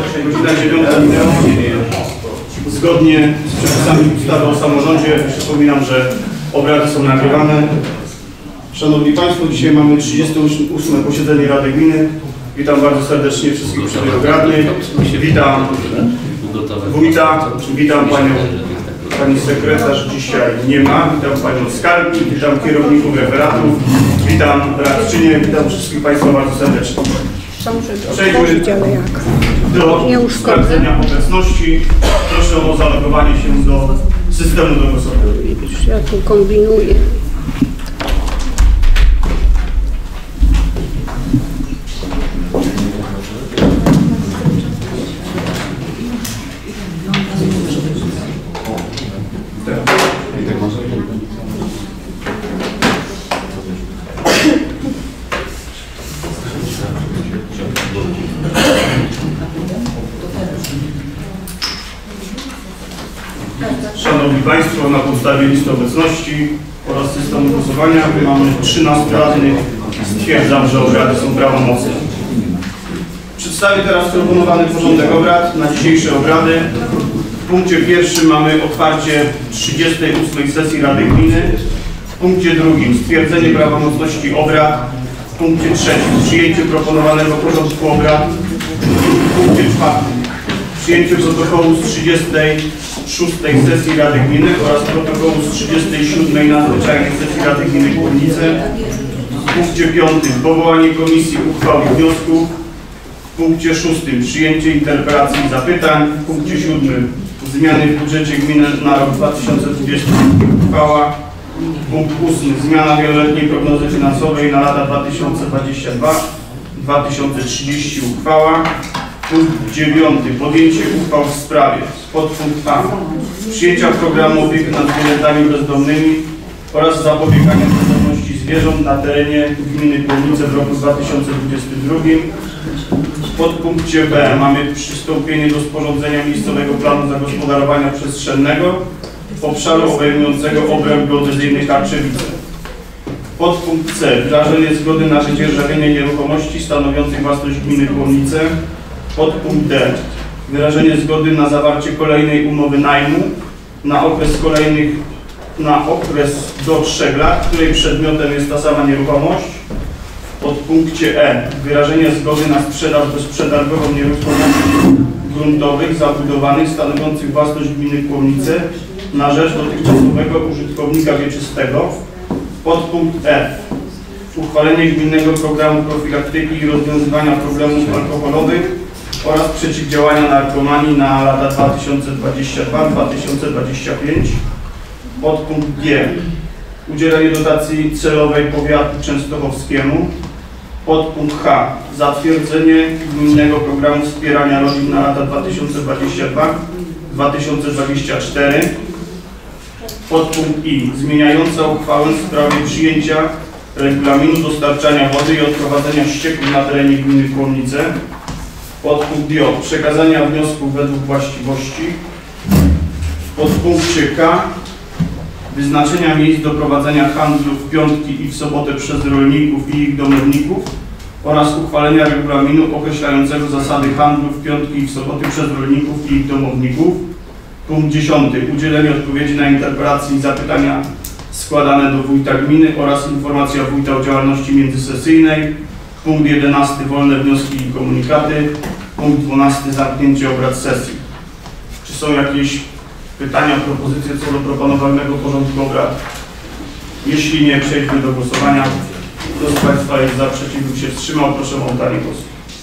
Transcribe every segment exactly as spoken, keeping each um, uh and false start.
godzina dziewiąta minęła. Zgodnie z przepisami ustawy o samorządzie przypominam, że obrady są nagrywane. Szanowni Państwo, dzisiaj mamy trzydzieste ósme posiedzenie Rady Gminy. Witam bardzo serdecznie wszystkich członków radnych. Witam wójta, witam panią, pani sekretarz dzisiaj nie ma, witam panią skarbnik, witam kierowników referatów, witam radczynię, witam wszystkich Państwa bardzo serdecznie. Przejdźmy do sprawdzenia obecności. Proszę o zalogowanie się do systemu do głosowania. Ja tu kombinuję. Szanowni Państwo, na podstawie listy obecności oraz systemu głosowania mamy trzynastu radnych. Stwierdzam, że obrady są prawomocne. Przedstawię teraz proponowany porządek obrad na dzisiejsze obrady. W punkcie pierwszym mamy otwarcie trzydziestej ósmej sesji Rady Gminy. W punkcie drugim stwierdzenie prawomocności obrad. W punkcie trzecim przyjęcie proponowanego porządku obrad. W punkcie czwartym przyjęcie protokołu z trzydziestej szóstej sesji Rady Gminy oraz protokołu z trzydziestej siódmej nadzwyczajnej sesji Rady Gminy Głownice. W punkcie piątym powołanie komisji uchwał i wniosków. W punkcie szóstym przyjęcie interpelacji i zapytań. W punkcie siódmym zmiany w budżecie gminy na rok dwa tysiące dwudziesty uchwała. Punkt ósmy zmiana wieloletniej prognozy finansowej na lata dwa tysiące dwudziesty drugi do dwa tysiące trzydziestego uchwała. Punkt dziewiąty. Podjęcie uchwał w sprawie. Podpunkt A. Przyjęcia programu opieki nad zwierzętami bezdomnymi oraz zapobiegania bezdomności zwierząt na terenie gminy Głownice w roku dwa tysiące dwudziestym drugim. W podpunkcie B mamy przystąpienie do sporządzenia miejscowego planu zagospodarowania przestrzennego obszaru obejmującego obręb geodezyjny Karczewice. Podpunkt C. Wyrażenie zgody na wydzierżawienie nieruchomości stanowiących własność gminy Głownice. Podpunkt D. Wyrażenie zgody na zawarcie kolejnej umowy najmu na okres kolejnych, na okres do trzech lat, której przedmiotem jest ta sama nieruchomość. W podpunkcie E. Wyrażenie zgody na sprzedaż bezprzetargową nieruchomości gruntowych zabudowanych stanowiących własność gminy Głownice na rzecz dotychczasowego użytkownika wieczystego. Podpunkt F. Uchwalenie gminnego programu profilaktyki i rozwiązywania problemów alkoholowych oraz przeciwdziałania narkomanii na lata dwa tysiące dwudziesty drugi do dwa tysiące dwudziestego piątego. Podpunkt G. Udzielenie dotacji celowej powiatu częstochowskiemu. Podpunkt H. Zatwierdzenie gminnego programu wspierania rodzin na lata dwa tysiące dwudziesty drugi do dwa tysiące dwudziestego czwartego. Podpunkt I. Zmieniająca uchwałę w sprawie przyjęcia regulaminu dostarczania wody i odprowadzenia ścieków na terenie gminy Głownice. Podpunkt J. Przekazania wniosków według właściwości. W podpunkcie K. Wyznaczenia miejsc do prowadzenia handlu w piątki i w sobotę przez rolników i ich domowników oraz uchwalenia regulaminu określającego zasady handlu w piątki i w soboty przez rolników i ich domowników. Punkt dziesiąty. Udzielenie odpowiedzi na interpelacje i zapytania składane do wójta gminy oraz informacja wójta o działalności międzysesyjnej. Punkt jedenasty. Wolne wnioski i komunikaty. Punkt dwunasty. Zamknięcie obrad sesji. Czy są jakieś pytania, propozycje co do proponowanego porządku obrad? Jeśli nie, przejdźmy do głosowania. Kto z Państwa jest za, przeciw lub się wstrzymał, proszę o oddanie głosu.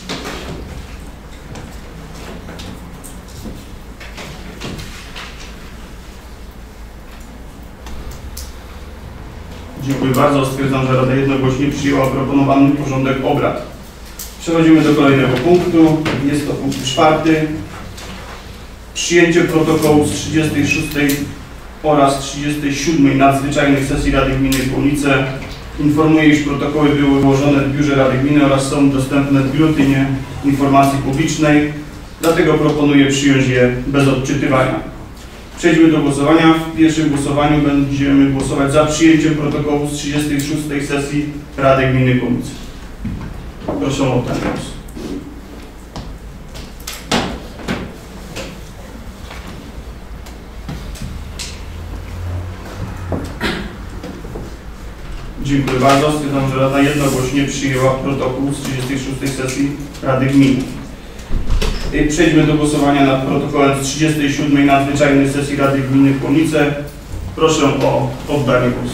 Dziękuję bardzo. Stwierdzam, że Rada jednogłośnie przyjęła proponowany porządek obrad. Przechodzimy do kolejnego punktu. Jest to punkt czwarty. Przyjęcie protokołu z trzydziestej szóstej oraz trzydziestej siódmej nadzwyczajnej sesji Rady Gminy Głownice. Informuję, iż protokoły były ułożone w biurze Rady Gminy oraz są dostępne w biuletynie informacji publicznej. Dlatego proponuję przyjąć je bez odczytywania. Przejdźmy do głosowania. W pierwszym głosowaniu będziemy głosować za przyjęciem protokołu z trzydziestej szóstej sesji Rady Gminy Głownice. Proszę o ten głos. Dziękuję bardzo. Stwierdzam, że Rada jednogłośnie przyjęła protokół z trzydziestej szóstej sesji Rady Gminy. Przejdźmy do głosowania nad protokołem z trzydziestej siódmej nadzwyczajnej sesji Rady Gminy w Chłodnice. Proszę o oddanie głosu.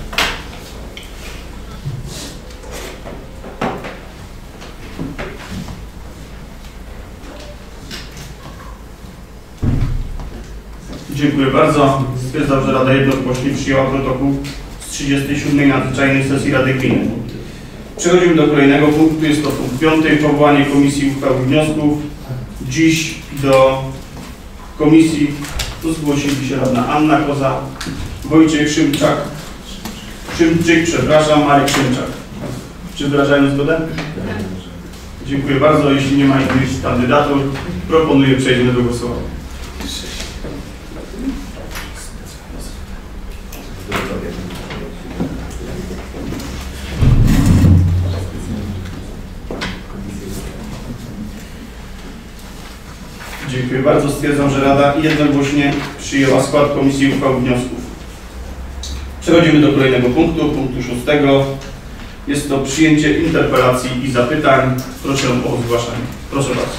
Dziękuję bardzo. Stwierdzam, że Rada jednogłośnie przyjęła protokół z trzydziestej siódmej nadzwyczajnej sesji Rady Gminy. Przechodzimy do kolejnego punktu. Jest to punkt piąty. Powołanie Komisji Uchwał i Wniosków. Dziś do komisji zgłosili się radna Anna Koza, Wojciech Szymczak, Szymczyk, przepraszam, Marek Szymczak. Czy wyrażają zgodę? Dziękuję bardzo. Jeśli nie ma innych kandydatur, proponuję przejdziemy do głosowania. Dziękuję bardzo. Stwierdzam, że Rada jednogłośnie przyjęła skład Komisji Uchwał i Wniosków. Przechodzimy do kolejnego punktu, punktu szóstego. Jest to przyjęcie interpelacji i zapytań. Proszę o zgłaszanie. Proszę bardzo.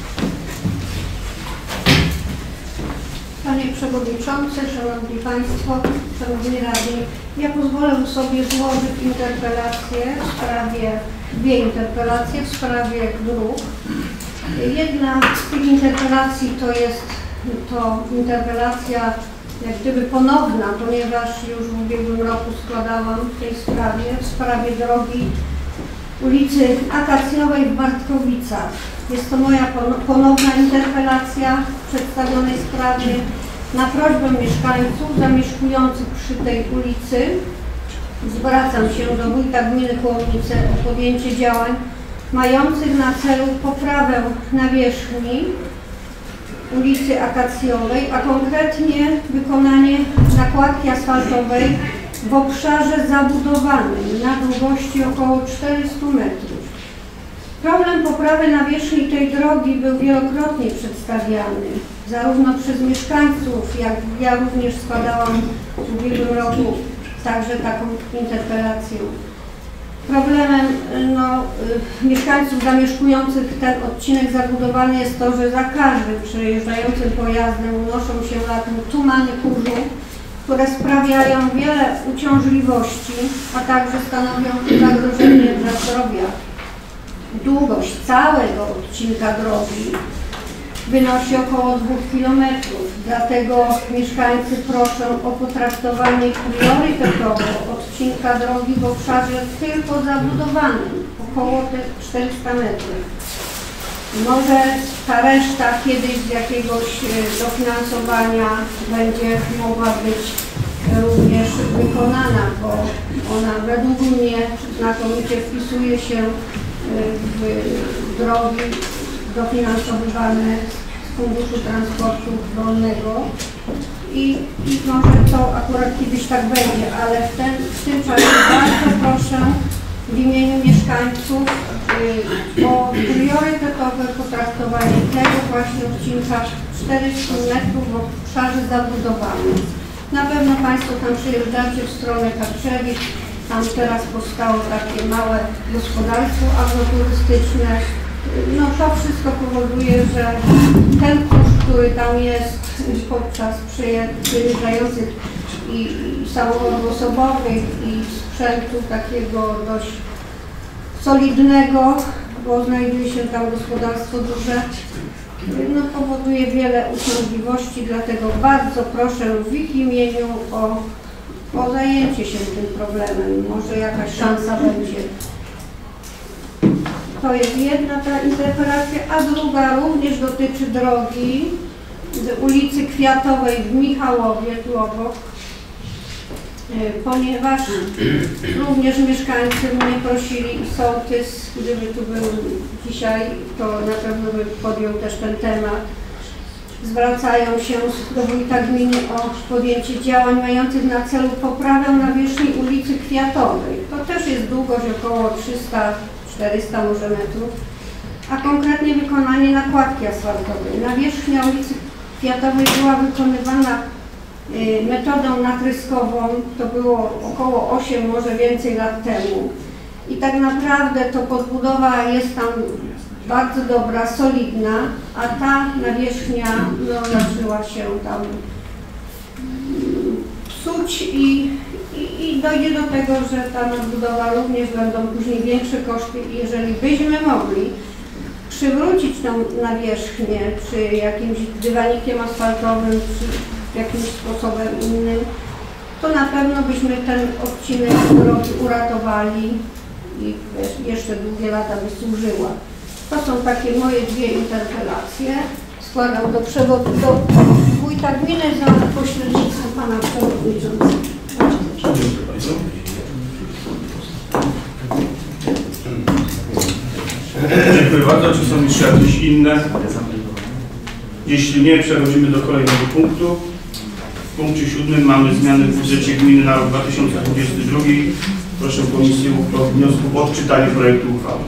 Panie Przewodniczący, Szanowni Państwo, Szanowni Radni, ja pozwolę sobie złożyć interpelację w sprawie, dwie interpelacje w sprawie dróg. Jedna z tych interpelacji to jest to interpelacja jak gdyby ponowna, ponieważ już w ubiegłym roku składałam w tej sprawie, w sprawie drogi ulicy Akacjowej w Bartkowicach. Jest to moja ponowna interpelacja w przedstawionej sprawie na prośbę mieszkańców zamieszkujących przy tej ulicy. Zwracam się do wójta gminy Chłodnice o podjęcie działań mających na celu poprawę nawierzchni ulicy Akacjowej, a konkretnie wykonanie nakładki asfaltowej w obszarze zabudowanym na długości około czterystu metrów. Problem poprawy nawierzchni tej drogi był wielokrotnie przedstawiany, zarówno przez mieszkańców, jak ja również składałam w ubiegłym roku także taką interpelację. Problemem no, y, mieszkańców zamieszkujących ten odcinek zabudowany jest to, że za każdym przejeżdżającym pojazdem unoszą się na tym tumany kurzu, które sprawiają wiele uciążliwości, a także stanowią zagrożenie dla zdrowia. Długość całego odcinka drogi wynosi około dwóch kilometrów, dlatego mieszkańcy proszą o potraktowanie priorytetowo odcinka drogi w obszarze tylko zabudowanym, około czterysta metrów. Może ta reszta kiedyś z jakiegoś dofinansowania będzie mogła być również wykonana, bo ona według mnie znakomicie wpisuje się w drogi dofinansowywane z Funduszu Transportu Rolnego i, i może to akurat kiedyś tak będzie, ale w, ten, w tym czasie bardzo proszę w imieniu mieszkańców y, o priorytetowe potraktowanie tego właśnie odcinka czterystu metrów w obszarze zabudowanym. Na pewno Państwo tam przyjeżdżacie w stronę Karczewic, tam teraz powstało takie małe gospodarstwo agroturystyczne. No to wszystko powoduje, że ten kurz, który tam jest podczas przyjeżdżających i, i samochodów osobowych i sprzętu takiego dość solidnego, bo znajduje się tam gospodarstwo duże, no powoduje wiele uciążliwości, dlatego bardzo proszę w ich imieniu o, o zajęcie się tym problemem. Może jakaś szansa będzie. To jest jedna ta interpelacja, a druga również dotyczy drogi z ulicy Kwiatowej w Michałowie, tu obok, ponieważ również mieszkańcy mnie prosili i sołtys, gdyby tu był dzisiaj, to na pewno by podjął też ten temat. Zwracają się do wójta gminy o podjęcie działań mających na celu poprawę nawierzchni ulicy Kwiatowej. To też jest długość około trzysta czterysta może metrów, a konkretnie wykonanie nakładki asfaltowej. Nawierzchnia ulicy Kwiatowej była wykonywana metodą natryskową. To było około osiem, może więcej lat temu. I tak naprawdę to podbudowa jest tam bardzo dobra, solidna, a ta nawierzchnia no, zaczęła się tam psuć i, i, i dojdzie do tego, że ta nadbudowa również będą później większe koszty i jeżeli byśmy mogli przywrócić tą nawierzchnię, czy jakimś dywanikiem asfaltowym, czy jakimś sposobem innym, to na pewno byśmy ten odcinek drogi uratowali i jeszcze długie lata by służyła. To są takie moje dwie interpelacje. Składam do, przewod do wójta gminy za pośrednictwem pana przewodniczącego. Dziękuję bardzo. Dziękuję bardzo. Czy są jeszcze jakieś inne? Jeśli nie, przechodzimy do kolejnego punktu. W punkcie siódmym mamy zmiany w budżecie gminy na rok dwa tysiące dwudziesty drugi. Proszę Komisję o wniosku o odczytanie projektu uchwały.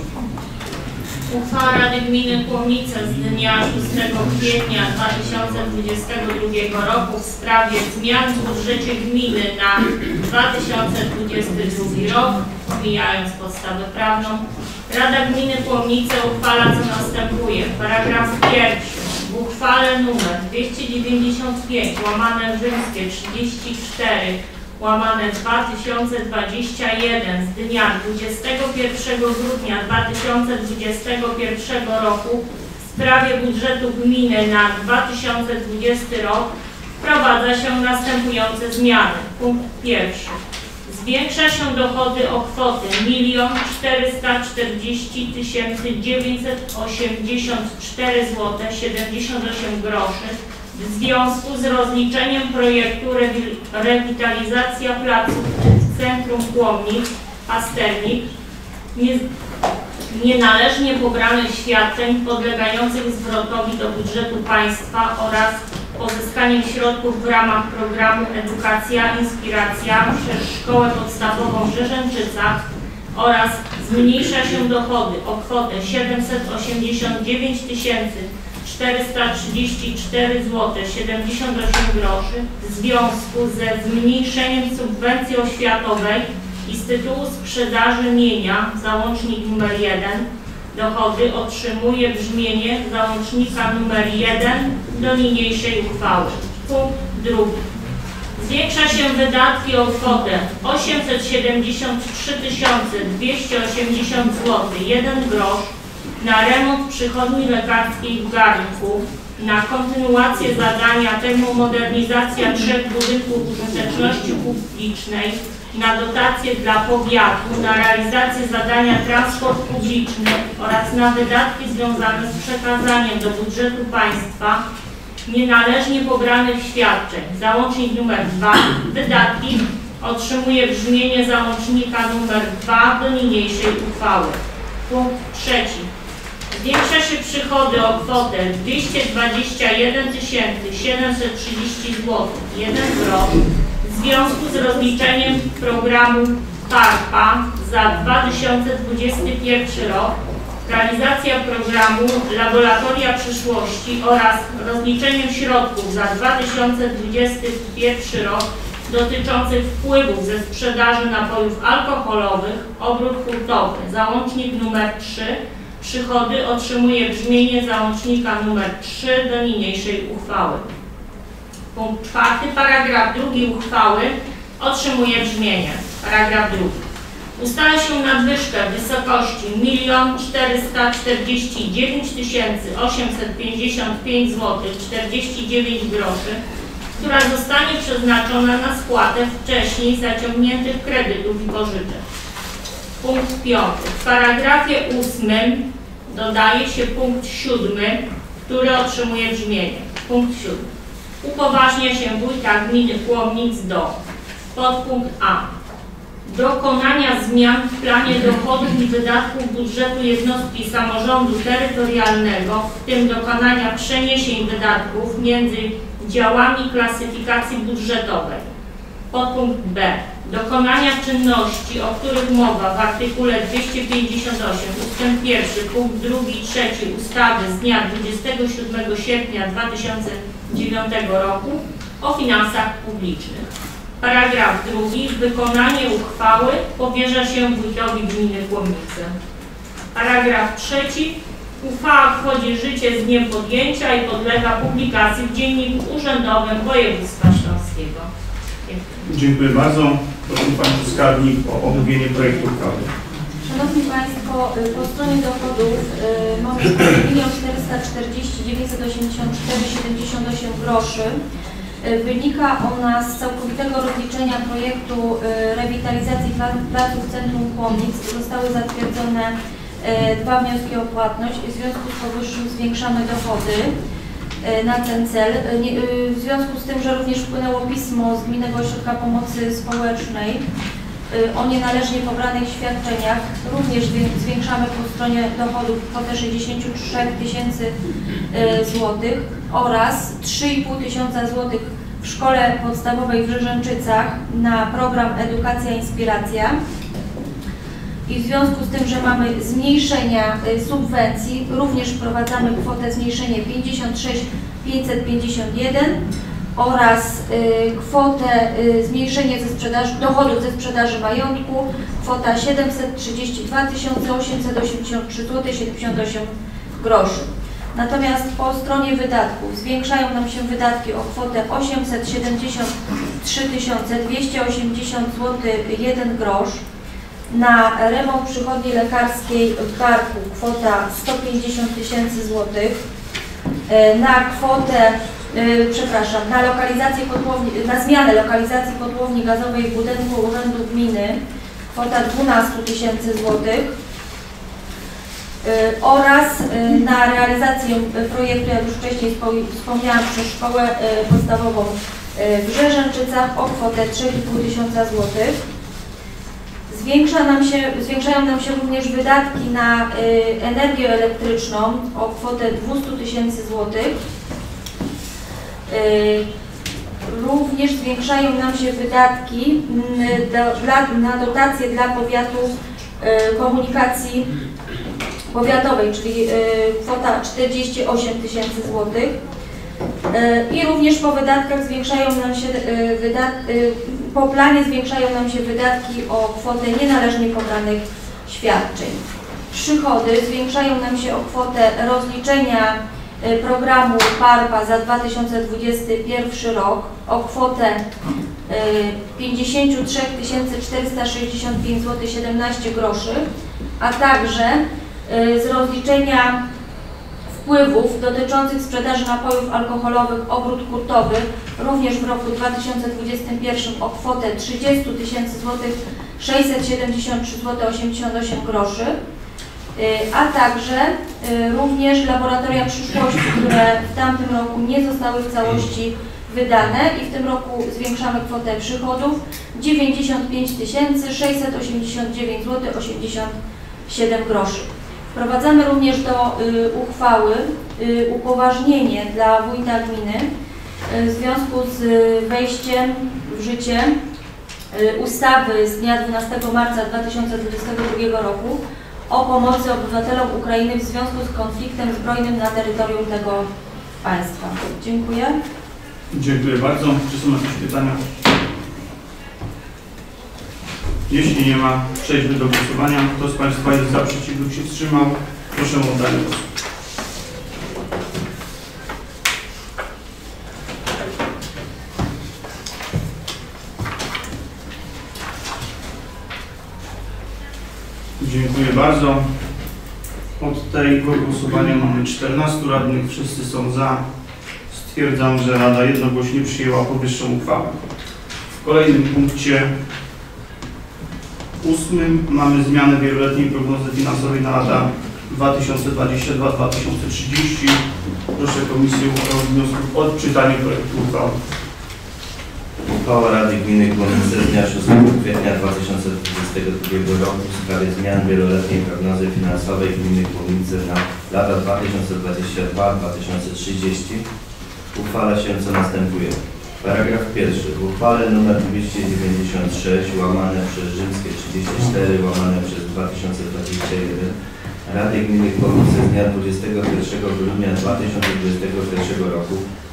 Uchwała Rady Gminy Kłomnice z dnia szóstego kwietnia dwa tysiące dwudziestego drugiego roku w sprawie zmian w budżecie gminy na dwa tysiące dwudziesty drugi rok, omijając podstawę prawną. Rada Gminy Kłomnice uchwala co następuje. Paragraf pierwszy. W uchwale nr dwieście dziewięćdziesiąt pięć łamane rzymskie trzydzieści cztery łamane dwa tysiące dwadzieścia jeden z dnia dwudziestego pierwszego grudnia dwa tysiące dwudziestego pierwszego roku w sprawie budżetu gminy na dwa tysiące dwudziesty rok wprowadza się następujące zmiany. Punkt pierwszy. Zwiększa się dochody o kwotę milion czterysta czterdzieści tysięcy dziewięćset osiemdziesiąt cztery złote siedemdziesiąt osiem groszy w związku z rozliczeniem projektu rewitalizacja placu w centrum Kłomnic, Pasternik, nie, nienależnie pobranych świadczeń podlegających zwrotowi do budżetu państwa oraz pozyskaniem środków w ramach programu Edukacja Inspiracja przez Szkołę Podstawową w Rzeżęczycach oraz zmniejsza się dochody o kwotę siedemset osiemdziesiąt dziewięć tysięcy czterysta trzydzieści cztery złote siedemdziesiąt osiem groszy w związku ze zmniejszeniem subwencji oświatowej i z tytułu sprzedaży mienia, załącznik numer jeden, dochody otrzymuje brzmienie załącznika numer jeden do niniejszej uchwały. Punkt drugi. Zwiększa się wydatki o kwotę osiemset siedemdziesiąt trzy tysiące dwieście osiemdziesiąt złotych jeden grosz na remont przychodni lekarskiej w Garnku, na kontynuację zadania termomodernizacja trzech budynków użyteczności publicznej, na dotacje dla powiatu, na realizację zadania transport publiczny oraz na wydatki związane z przekazaniem do budżetu państwa nienależnie pobranych świadczeń. Załącznik numer dwa. Wydatki otrzymuje brzmienie załącznika numer dwa do niniejszej uchwały. Punkt trzeci. Zwiększa się przychody o kwotę dwieście dwadzieścia jeden tysięcy siedemset trzydzieści złotych jeden grosz w związku z rozliczeniem programu PARPA za dwa tysiące dwudziesty pierwszy rok, realizacja programu Laboratoria Przyszłości oraz rozliczeniem środków za dwa tysiące dwudziesty pierwszy rok dotyczących wpływów ze sprzedaży napojów alkoholowych, obrót hurtowy, załącznik numer trzy. Przychody otrzymuje brzmienie załącznika numer trzy do niniejszej uchwały. Punkt czwarty. Paragraf drugi uchwały otrzymuje brzmienie. Paragraf drugi. Ustala się nadwyżkę w wysokości milion czterysta czterdzieści dziewięć tysięcy osiemset pięćdziesiąt pięć złotych czterdzieści dziewięć groszy, która zostanie przeznaczona na spłatę wcześniej zaciągniętych kredytów i pożyczek. Punkt piąty. W paragrafie ósmym dodaje się punkt siódmy, który otrzymuje brzmienie. Punkt siódmy. Upoważnia się wójta gminy Kłomnic do podpunkt A. Dokonania zmian w planie dochodów i wydatków budżetu jednostki samorządu terytorialnego, w tym dokonania przeniesień wydatków między działami klasyfikacji budżetowej. Podpunkt B. Dokonania czynności, o których mowa w artykule dwieście pięćdziesiąt osiem ustęp pierwszy, punkt drugi i trzeci ustawy z dnia dwudziestego siódmego sierpnia dwa tysiące dziewiątego roku o finansach publicznych. Paragraf drugi. Wykonanie uchwały powierza się wójtowi gminy Kłomnice. Paragraf trzeci. Uchwała wchodzi w życie z dniem podjęcia i podlega publikacji w Dzienniku Urzędowym Województwa Śląskiego. Dziękuję. Dziękuję bardzo. Proszę Pani Skarbnik o omówienie projektu uchwały. Szanowni Państwo, po stronie dochodów y, mamy milion czterysta czterdzieści tysięcy dziewięćset osiemdziesiąt cztery przecinek siedemdziesiąt osiem groszy. Y, wynika ona z całkowitego rozliczenia projektu y, rewitalizacji placów Centrum Kłomnic. Zostały zatwierdzone y, dwa wnioski o płatność. W związku z powyższym zwiększamy dochody y, na ten cel. Y, nie, y, w związku z tym, że również wpłynęło pismo z Gminnego Ośrodka Pomocy Społecznej o nienależnie pobranych świadczeniach, również zwiększamy po stronie dochodów kwotę sześćdziesiąt trzy tysiące złotych oraz trzy i pół tysiąca złotych w Szkole Podstawowej w Rzeżęczycach na program Edukacja Inspiracja. I w związku z tym, że mamy zmniejszenia subwencji, również wprowadzamy kwotę zmniejszenie pięćdziesiąt sześć tysięcy pięćset pięćdziesiąt jeden oraz y, kwotę y, zmniejszenie ze sprzedaży, dochodów ze sprzedaży majątku, kwota siedemset trzydzieści dwa tysiące osiemset osiemdziesiąt trzy złotych siedemdziesiąt osiem groszy. Natomiast po stronie wydatków zwiększają nam się wydatki o kwotę osiemset siedemdziesiąt trzy tysiące dwieście osiemdziesiąt złotych jeden grosz. Na remont przychodni lekarskiej w Barku kwota sto pięćdziesiąt tysięcy złotych. Na kwotę Yy, przepraszam, na lokalizację kotłowni, na zmianę lokalizacji kotłowni gazowej w budynku Urzędu Gminy kwota dwanaście tysięcy złotych yy, oraz yy, na realizację projektu, jak już wcześniej wspomniałam, przez Szkołę yy, Podstawową yy, w Rzeżęczycach o kwotę trzy i pół tysiąca złotych. Zwiększa nam się, zwiększają nam się również wydatki na y, energię elektryczną o kwotę dwieście tysięcy złotych. Również zwiększają nam się wydatki do, dla, na dotacje dla powiatu y, komunikacji powiatowej, czyli y, kwota czterdzieści osiem tysięcy złotych. Y, I również po wydatkach zwiększają nam się y, wydat, y, po planie zwiększają nam się wydatki o kwotę nienależnie pobranych świadczeń. Przychody zwiększają nam się o kwotę rozliczenia programu P A R P A za dwa tysiące dwudziesty pierwszy rok o kwotę pięćdziesiąt trzy tysiące czterysta sześćdziesiąt pięć złotych siedemnaście groszy, a także z rozliczenia wpływów dotyczących sprzedaży napojów alkoholowych obrót hurtowy również w roku dwa tysiące dwudziestym pierwszym o kwotę trzydzieści tysięcy złotych sześćset siedemdziesiąt trzy złotych osiemdziesiąt osiem groszy. A także również laboratoria przyszłości, które w tamtym roku nie zostały w całości wydane i w tym roku zwiększamy kwotę przychodów dziewięćdziesiąt pięć tysięcy sześćset osiemdziesiąt dziewięć złotych osiemdziesiąt siedem groszy. Wprowadzamy również do y, uchwały y, upoważnienie dla wójta gminy y, w związku z y, wejściem w życie y, ustawy z dnia dwunastego marca dwa tysiące dwudziestego drugiego roku o pomocy obywatelom Ukrainy w związku z konfliktem zbrojnym na terytorium tego państwa. Dziękuję. Dziękuję bardzo. Czy są jakieś pytania? Jeśli nie ma, przejdźmy do głosowania. Kto z Państwa jest za, przeciw lub się wstrzymał? Proszę o oddanie głosu. Dziękuję bardzo. Od tego głosowania mamy czternastu radnych. Wszyscy są za. Stwierdzam, że Rada jednogłośnie przyjęła powyższą uchwałę. W kolejnym punkcie ósmym mamy zmianę wieloletniej prognozy finansowej na lata dwa tysiące dwudziesty drugi do dwa tysiące trzydziestego. Proszę Komisję o wniosków o odczytanie projektu uchwały. Uchwała Rady Gminy Kłomnice z dnia szóstego kwietnia dwa tysiące dwudziestego drugiego roku w sprawie zmian wieloletniej prognozy finansowej Gminy Kłomnice na lata dwa tysiące dwudziesty drugi do dwa tysiące trzydziestego uchwala się co następuje. Paragraf pierwszy. W uchwale nr dwieście dziewięćdziesiąt sześć łamane przez rzymskie trzydzieści cztery łamane przez dwa tysiące dwadzieścia jeden Rady Gminy Kłomnice z dnia dwudziestego pierwszego grudnia dwa tysiące dwudziestego pierwszego roku w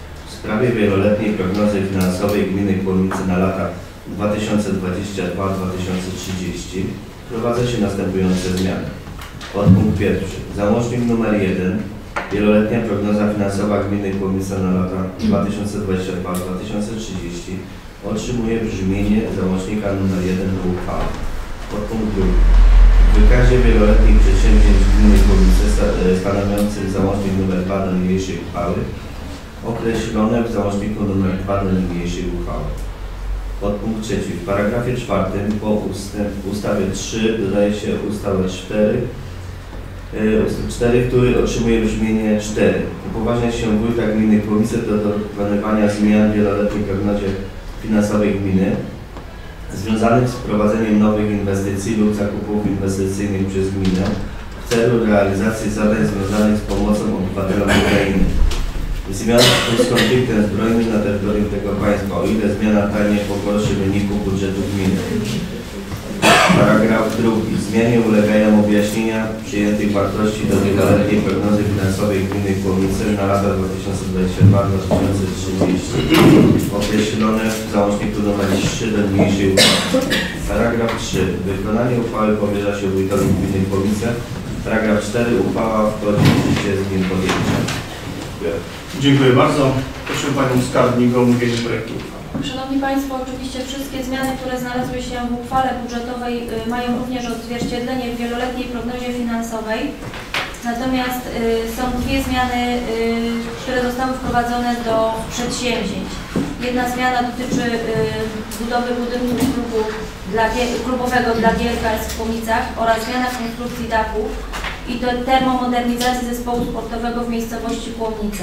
sprawie wieloletniej prognozy finansowej gminy Kłomnice na lata dwa tysiące dwudziesty drugi do dwa tysiące trzydziestego wprowadza się następujące zmiany. Podpunkt pierwszy. Załącznik numer jeden. Wieloletnia prognoza finansowa gminy Kłomnice na lata dwa tysiące dwudziesty drugi do dwa tysiące trzydziestego otrzymuje brzmienie załącznika numer jeden do uchwały. Podpunkt drugi. W wykazie wieloletnich przedsięwzięć gminy Kłomnice stanowiącym załącznik numer dwa do niniejszej uchwały określone w załączniku numer dwa do niniejszej uchwały. Podpunkt trzeci. W paragrafie czwartym po ustęp, ustawie trzy dodaje się ustawę cztery, ustęp cztery, który otrzymuje brzmienie cztery. Upoważnia się wójta gminy Kłomnice do dokonywania zmian w wieloletniej prognozie finansowej gminy związanych z wprowadzeniem nowych inwestycji lub zakupów inwestycyjnych przez gminę w celu realizacji zadań związanych z pomocą obywatelom Ukrainy. Zmian z konfliktem zbrojnym na terytorium tego państwa, o ile zmiana ta nie pogorszy wyniku budżetu gminy. Paragraf drugi. Zmianie ulegają objaśnienia przyjętych wartości do wieloletniej prognozy finansowej gminy Kłomnice na lata dwa tysiące dwudziesty drugi do dwa tysiące trzydziestego określone w załączniku nr trzy do niniejszej uchwały. Paragraf trzy. Wykonanie uchwały powierza się wójtowi gminy Kłomnice. Paragraf cztery. Uchwała wchodzi w życie z dniem podjęcia. Dziękuję bardzo. Proszę Panią Skarbnik o omówienie projektu. Szanowni Państwo, oczywiście wszystkie zmiany, które znalazły się w uchwale budżetowej y, mają również odzwierciedlenie w wieloletniej prognozie finansowej. Natomiast y, są dwie zmiany, y, które zostały wprowadzone do przedsięwzięć. Jedna zmiana dotyczy y, budowy budynku klubu dla, klubowego dla G L K S w Kłomnicach oraz zmiana konstrukcji dachu i do termomodernizacji zespołu sportowego w miejscowości Kłomnice.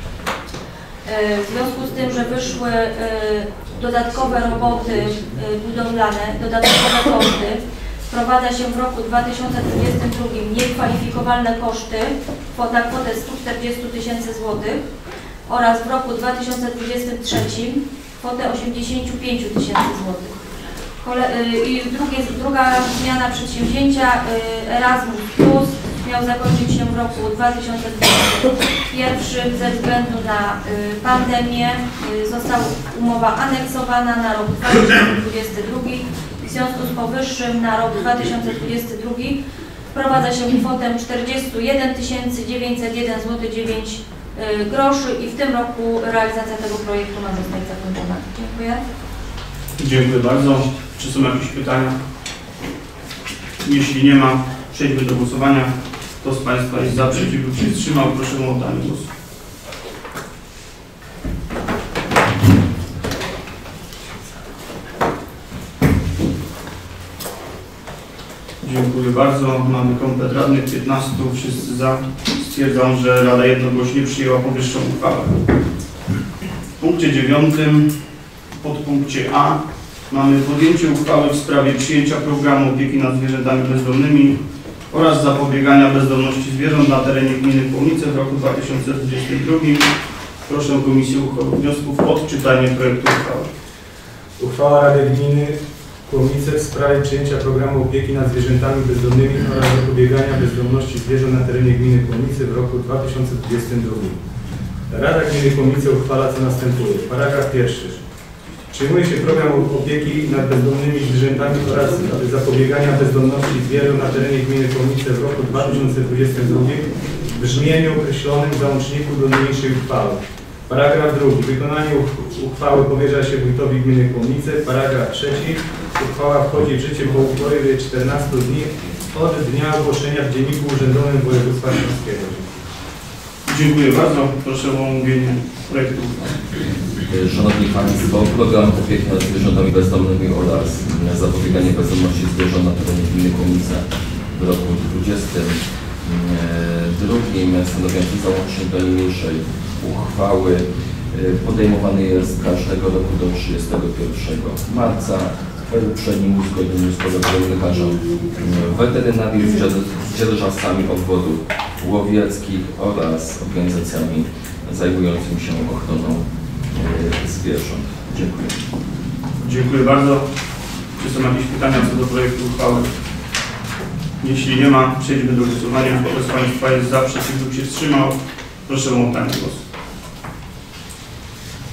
W związku z tym, że wyszły dodatkowe roboty budowlane, dodatkowe koszty, wprowadza się w roku dwa tysiące dwudziestym drugim niekwalifikowalne koszty na kwotę stu czterdziestu tysięcy złotych oraz w roku dwa tysiące dwudziestym trzecim kwotę osiemdziesięciu pięciu tysięcy złotych. I drugie, druga zmiana przedsięwzięcia Erasmus Plus miał zakończyć się w roku dwa tysiące dwudziestym pierwszym ze względu na y, pandemię. Y, została umowa aneksowana na rok dwa tysiące dwudziesty drugi. W związku z powyższym na rok dwa tysiące dwudziesty drugi wprowadza się kwotę czterdzieści jeden tysięcy dziewięćset jeden złotych dziewięć groszy i w tym roku realizacja tego projektu ma zostać zakończona. Dziękuję. Dziękuję bardzo. Czy są jakieś pytania? Jeśli nie ma, przejdźmy do głosowania. Kto z Państwa jest za, przeciw lub się wstrzymał, proszę o oddanie głosu. Dziękuję bardzo. Mamy komplet radnych, piętnastu, wszyscy za. Stwierdzam, że Rada jednogłośnie przyjęła powyższą uchwałę. W punkcie dziewiątym, podpunkcie A, mamy podjęcie uchwały w sprawie przyjęcia programu opieki nad zwierzętami bezdomnymi oraz zapobiegania bezdomności zwierząt na terenie gminy Kłomnice w roku dwa tysiące dwudziestym drugim. Proszę Komisję Uchwały Wniosków o odczytanie projektu uchwały. Uchwała Rady Gminy Kłomnice w sprawie przyjęcia programu opieki nad zwierzętami bezdomnymi oraz zapobiegania bezdomności zwierząt na terenie gminy Kłomnice w roku dwa tysiące dwudziestym drugim. Rada Gminy Kłomnice uchwala co następuje. Paragraf pierwszy. Przyjmuje się program opieki nad bezdomnymi zwierzętami oraz zapobiegania bezdomności zwierząt na terenie gminy Kłomnice w roku dwa tysiące dwudziestym drugim w brzmieniu określonym w załączniku do niniejszej uchwały. Paragraf drugi. Wykonanie uchwały powierza się wójtowi gminy Kłomnice. Paragraf trzeci. Uchwała wchodzi w życie po upływie czternastu dni od dnia ogłoszenia w Dzienniku Urzędowym Województwa Śląskiego. Dziękuję bardzo. Proszę o omówienie projektu uchwały. Szanowni Państwo, program opieki nad zwierzętami bezdomnymi oraz zapobieganie bezdomności zwierząt na terenie gminy Kłomnice w roku dwudziestym drugim stanowiący załącznik do niniejszej uchwały podejmowany jest każdego roku do trzydziestego pierwszego marca w uprzednim uzgodnieniu z powiatowym lekarzem weterynarii z dzierżawcami obwodów łowieckich oraz organizacjami zajmującymi się ochroną zwierząt. Dziękuję. Dziękuję bardzo. Czy są jakieś pytania co do projektu uchwały? Jeśli nie ma, przejdźmy do głosowania. Kto z Państwa jest za, przeciw lub się wstrzymał, proszę o oddanie głosu.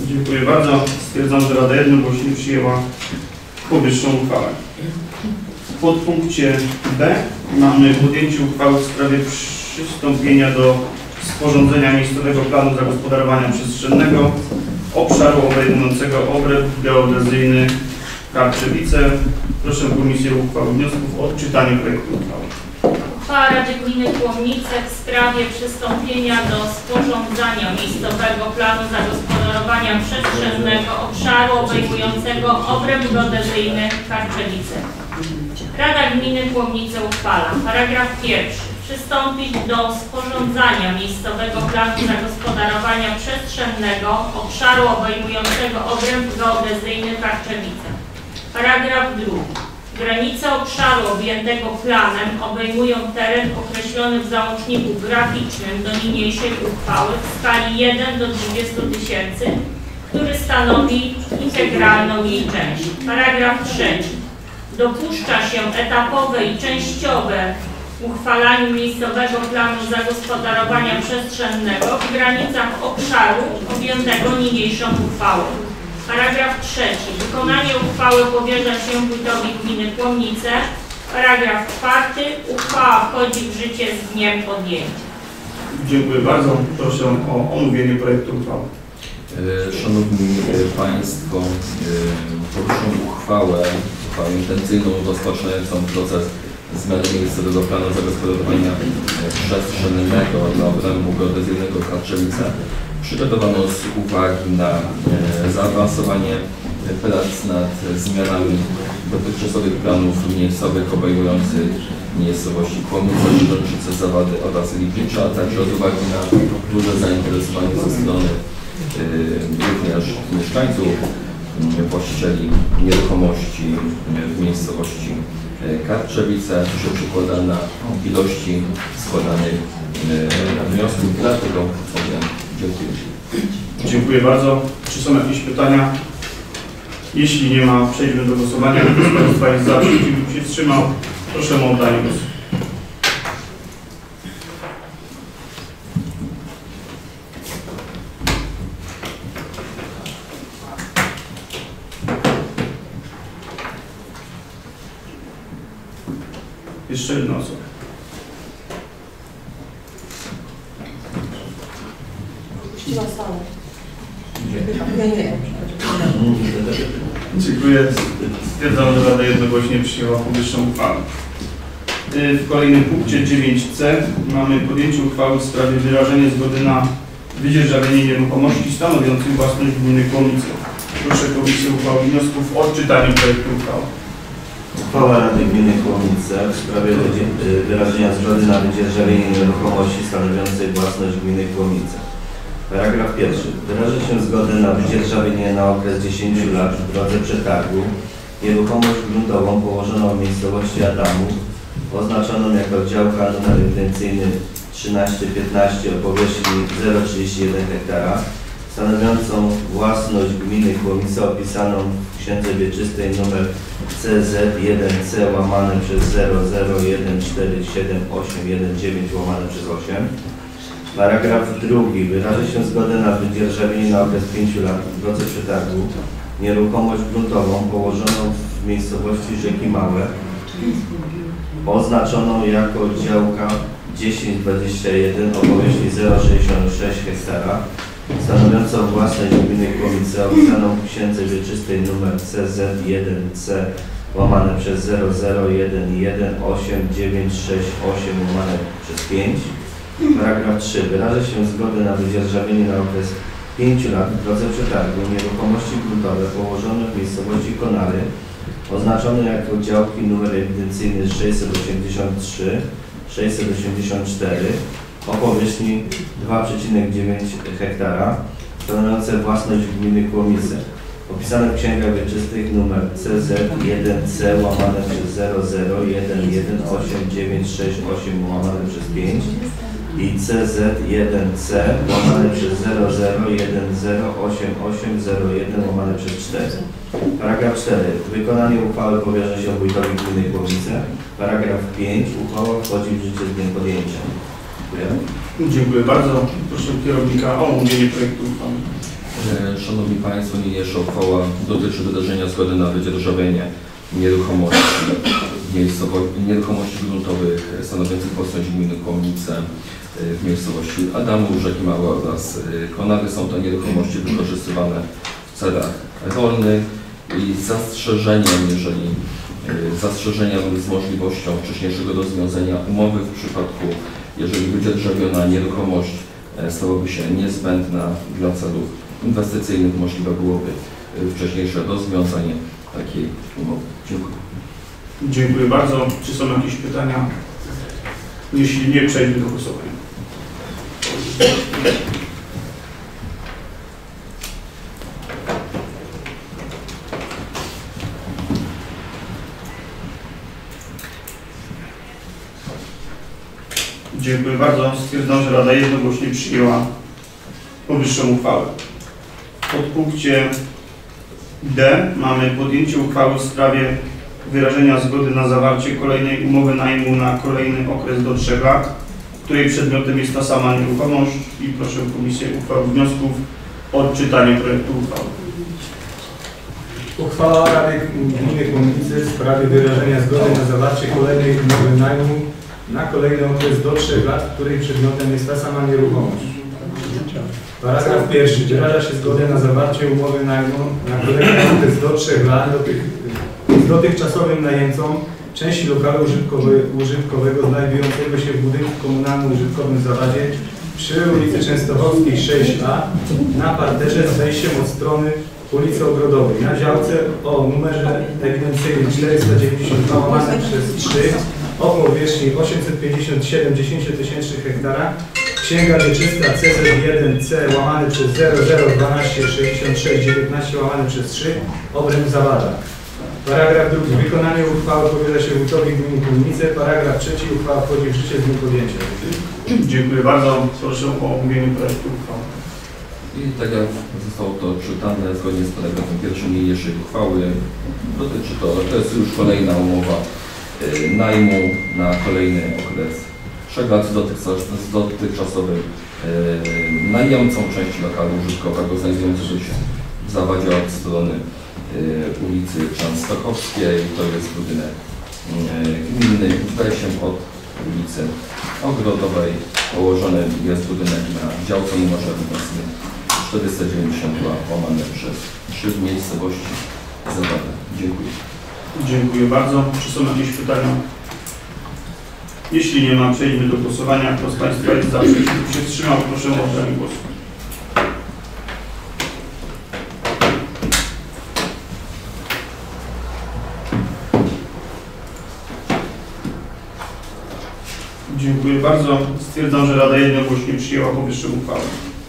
Dziękuję bardzo. Stwierdzam, że Rada jednogłośnie przyjęła powyższą uchwałę. W podpunkcie B mamy podjęcie uchwały w sprawie przystąpienia do sporządzenia miejscowego planu zagospodarowania przestrzennego obszaru obejmującego obręb geodezyjny Karczewice. Proszę Komisję o uchwałę wniosków o odczytanie projektu uchwały. Uchwała Rady Gminy Kłomnice w sprawie przystąpienia do sporządzania miejscowego planu zagospodarowania przestrzennego obszaru obejmującego obręb geodezyjny Karczewice. Rada Gminy Kłomnice uchwala. Paragraf pierwszy. Przystąpić do sporządzania miejscowego planu zagospodarowania przestrzennego obszaru obejmującego obręb geodezyjny Karczewice. Paragraf drugi. Granice obszaru objętego planem obejmują teren określony w załączniku graficznym do niniejszej uchwały w skali jeden do dwudziestu tysięcy, który stanowi integralną jej część. Paragraf trzeci. Dopuszcza się etapowe i częściowe uchwalaniu miejscowego planu zagospodarowania przestrzennego w granicach obszaru objętego niniejszą uchwałą. Paragraf trzeci. Wykonanie uchwały powierza się wójtowi gminy Kłomnice. Paragraf czwarty. Uchwała wchodzi w życie z dniem podjęcia. Dziękuję bardzo. Proszę o omówienie projektu uchwały. Szanowni Państwo, powyższą uchwałę, uchwałę intencyjną rozpoczynającą proces zmiany miejscowego planu zagospodarowania przestrzennego dla obrębu geodezyjnego Karczewice przygotowano z uwagi na zaawansowanie prac nad zmianami dotychczasowych planów miejscowych obejmujących miejscowości Kłomnice, Zielonczyce, Zawady oraz Lipnicza, a także z uwagi na duże zainteresowanie ze strony również mieszkańców, właścicieli nieruchomości w miejscowości Karczewice, się przykłada na ilości składanych wniosków. Dlatego powiem dziękuję. Dziękuję bardzo. Czy są jakieś pytania? Jeśli nie ma, przejdźmy do głosowania. Kto z Państwa jest za, przeciw lub się wstrzymał? Proszę o oddanie głosu. Jeszcze jedna osoba. Puściła salę. Nie, nie. Dziękuję. Stwierdzam, że Rada jednogłośnie przyjęła powyższą uchwałę. W kolejnym punkcie dziewięć C mamy podjęcie uchwały w sprawie wyrażenia zgody na wydzierżawienie nieruchomości stanowiących własność gminy Kłomnice. Proszę Komisję o uchwałę wniosków o odczytanie projektu uchwały. Uchwała Rady Gminy Kłomnice w sprawie wyrażenia zgody na wydzierżawienie nieruchomości stanowiącej własność gminy Kłomnice. Paragraf pierwszy. Wyraża się zgodę na wydzierżawienie na okres dziesięciu lat w drodze przetargu nieruchomość gruntową położoną w miejscowości Adamów, oznaczoną jako działka numer ewidencyjny trzynaście piętnaście o powierzchni zero przecinek trzydzieści jeden hektara, stanowiącą własność gminy Kłomnice opisaną w księdze wieczystej nr C Z jeden C łamane przez zero zero jeden cztery siedem osiem jeden dziewięć łamane przez osiem. Paragraf drugi. Wyraża się zgodę na wydzierżawienie na okres pięciu lat w drodze przetargu nieruchomość gruntową położoną w miejscowości Rzeki Małe, oznaczoną jako działka dziesięć dwadzieścia jeden o powierzchni zero przecinek sześćdziesiąt sześć hektara, stanowiącą własność gminy Kłomnice opisaną w księdze wieczystej nr C Z jeden C łamane przez zero zero jeden jeden osiem dziewięć sześć osiem łamane przez pięć. Paragraf trzy. Wyraża się zgodę na wydzierżawienie na okres pięciu lat w drodze przetargu nieruchomości gruntowe położone w miejscowości Konary, oznaczone jako działki numer ewidencyjny sześćset osiemdziesiąt trzy sześćset osiemdziesiąt cztery o powierzchni dwa przecinek dziewięć hektara, stanowiące własność gminy Kłomnice, opisane w księgach wieczystych nr C Z jeden C łamane przez zero zero jeden jeden osiem dziewięć sześć osiem łamane przez pięć i C Z jeden C łamane przez zero zero jeden zero osiem osiem zero jeden łamane przez cztery. Paragraf cztery. Wykonanie uchwały powierza się wójtowi gminy Kłomnice. Paragraf pięć. Uchwała wchodzi w życie z dniem podjęcia. Dziękuję. Dziękuję bardzo. Proszę kierownika o omówienie projektu uchwały. Szanowni Państwo, niniejsza uchwała dotyczy wydarzenia zgody na wydzierżawienie nieruchomości, nieruchomości gruntowych stanowiących własność gminy Kłomnice w miejscowości Adamów, Rzeki Małe oraz Konary. Są to nieruchomości wykorzystywane w celach rolnych i z zastrzeżeniem, jeżeli zastrzeżeniem z możliwością wcześniejszego rozwiązania umowy w przypadku, jeżeli wydzierżawiona nieruchomość stałaby się niezbędna dla celów inwestycyjnych, możliwe byłoby wcześniejsze rozwiązanie takiej umowy. Dziękuję. Dziękuję bardzo. Czy są jakieś pytania? Jeśli nie, przejdźmy do głosowania. Dziękuję bardzo. Stwierdzam, że Rada jednogłośnie przyjęła powyższą uchwałę. W podpunkcie D mamy podjęcie uchwały w sprawie wyrażenia zgody na zawarcie kolejnej umowy najmu na kolejny okres do trzech lat, której przedmiotem jest ta sama nieruchomość, i proszę Komisję uchwał wniosków o odczytanie projektu uchwały. Uchwała Rady Gminy Kłomnice w sprawie wyrażenia zgody na zawarcie kolejnej umowy najmu na kolejny okres do trzech lat, której przedmiotem jest ta sama nieruchomość. Paragraf pierwszy. Wyraża się zgodę na zawarcie umowy najmu na kolejny okres do trzech lat dotych, z dotychczasowym najemcą części lokalu użytkowe, użytkowego znajdującego się w budynku komunalnym użytkowym Zawadzie przy ulicy Częstochowskiej sześć A na parterze z wejściem od strony ulicy Ogrodowej na działce o numerze ewidencyjnym czterysta dziewięćdziesiąt dwa łamane przez trzy o powierzchni osiemset pięćdziesiąt siedem dziesięciotysięcznych hektara. Księga wieczysta C Z jeden C łamany przez zero zero dwanaście sześćdziesiąt sześć dziewiętnaście łamany przez trzy obręb Zawada. Paragraf drugi. Wykonanie uchwały powierza się wójtowi gminy Kłomnice. Paragraf trzeci. Uchwała wchodzi w życie z dniem podjęcia. Dziękuję bardzo. Proszę o omówienie projektu uchwały. I tak jak zostało to czytane, zgodnie z paragrafem pierwszym niniejszej uchwały, dotyczy to, to jest już kolejna umowa y, najmu na kolejny okres trzech lat z, dotychczas, z dotychczasowym y, najemcą części lokalu użytkowego znajdującego się w Zawadzie od strony y, ulicy Częstochowskiej. To jest budynek y, gminny z wejściem od ulicy Ogrodowej. Położony jest budynek na działce numerze ewidencyjnym czterysta dziewięćdziesiąt dwa łamane przez trzy w miejscowości Zawada. Dziękuję. Dziękuję bardzo. Czy są jakieś pytania? Jeśli nie ma, przejdźmy do głosowania. Kto z Państwa jest za, przeciw, się wstrzymał? Proszę o oddanie głosu. Dziękuję bardzo. Stwierdzam, że Rada jednogłośnie przyjęła powyższą uchwałę.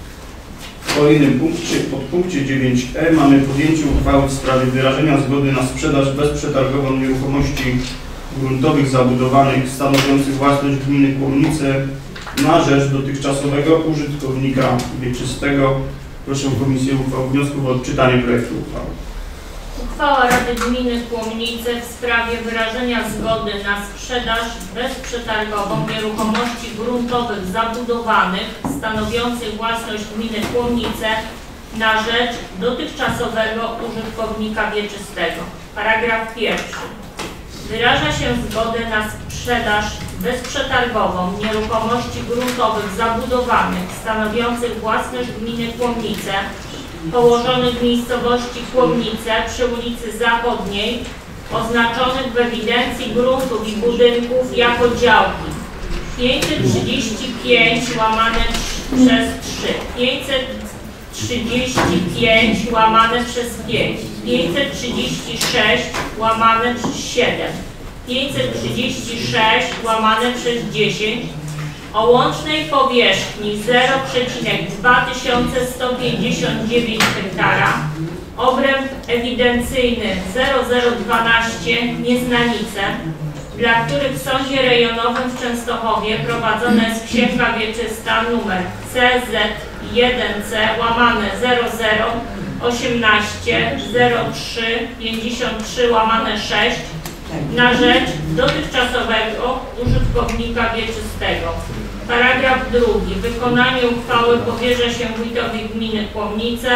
W kolejnym punkcie, pod punkcie dziewięć E mamy podjęcie uchwały w sprawie wyrażenia zgody na sprzedaż bezprzetargową nieruchomości gruntowych zabudowanych stanowiących własność gminy Kłomnice na rzecz dotychczasowego użytkownika wieczystego. Proszę Komisję uchwał wniosków o odczytanie projektu uchwały. Uchwała Rady Gminy Kłomnice w sprawie wyrażenia zgody na sprzedaż bezprzetargową nieruchomości gruntowych zabudowanych stanowiących własność gminy Kłomnice na rzecz dotychczasowego użytkownika wieczystego. Paragraf pierwszy. Wyraża się zgodę na sprzedaż bezprzetargową nieruchomości gruntowych zabudowanych stanowiących własność gminy Kłomnice położonych w miejscowości Kłomnice przy ulicy Zachodniej, oznaczonych w ewidencji gruntów i budynków jako działki pięćset trzydzieści pięć łamane przez trzy, pięćset trzydzieści pięć łamane przez pięć, pięćset trzydzieści sześć łamane przez siedem, pięćset trzydzieści sześć łamane przez dziesięć, o łącznej powierzchni zero przecinek dwa tysiące sto pięćdziesiąt dziewięć hektara, obręb ewidencyjny zero zero dwanaście Nieznanice, dla których w Sądzie Rejonowym w Częstochowie prowadzona jest księga wieczysta numer C Z jeden C łamane zero zero osiemnaście zero trzy pięćdziesiąt trzy łamane sześć na rzecz dotychczasowego użytkownika wieczystego. Paragraf drugi. Wykonanie uchwały powierza się wójtowi gminy Kłomnice.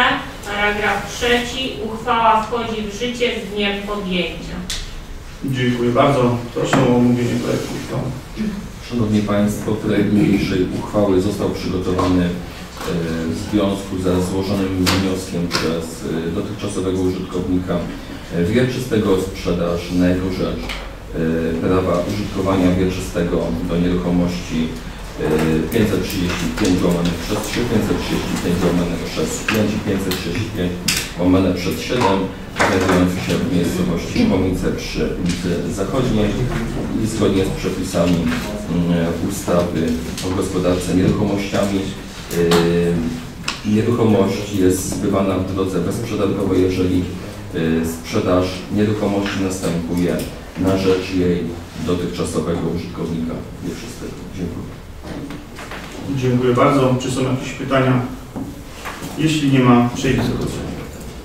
Paragraf trzeci. Uchwała wchodzi w życie z dniem podjęcia. Dziękuję bardzo. Proszę o omówienie projektu uchwały. Szanowni Państwo, projekt niniejszej uchwały został przygotowany w związku ze złożonym wnioskiem przez dotychczasowego użytkownika wieczystego o sprzedaż na jego rzecz prawa użytkowania wieczystego do nieruchomości pięćset trzydzieści pięć łamane przez trzy, pięćset trzydzieści pięć łamane przez pięć i pięćset trzydzieści pięć łamane przez siedem, znajdujący się w miejscowości Chłomice przy ulicy Zachodniej i zgodnie z przepisami ustawy o gospodarce nieruchomościami. Nieruchomość jest zbywana w drodze bezprzetargowej, jeżeli sprzedaż nieruchomości następuje na rzecz jej dotychczasowego użytkownika wieczystego. Dziękuję. Dziękuję bardzo. Czy są jakieś pytania? Jeśli nie ma, przejdę do głosowania.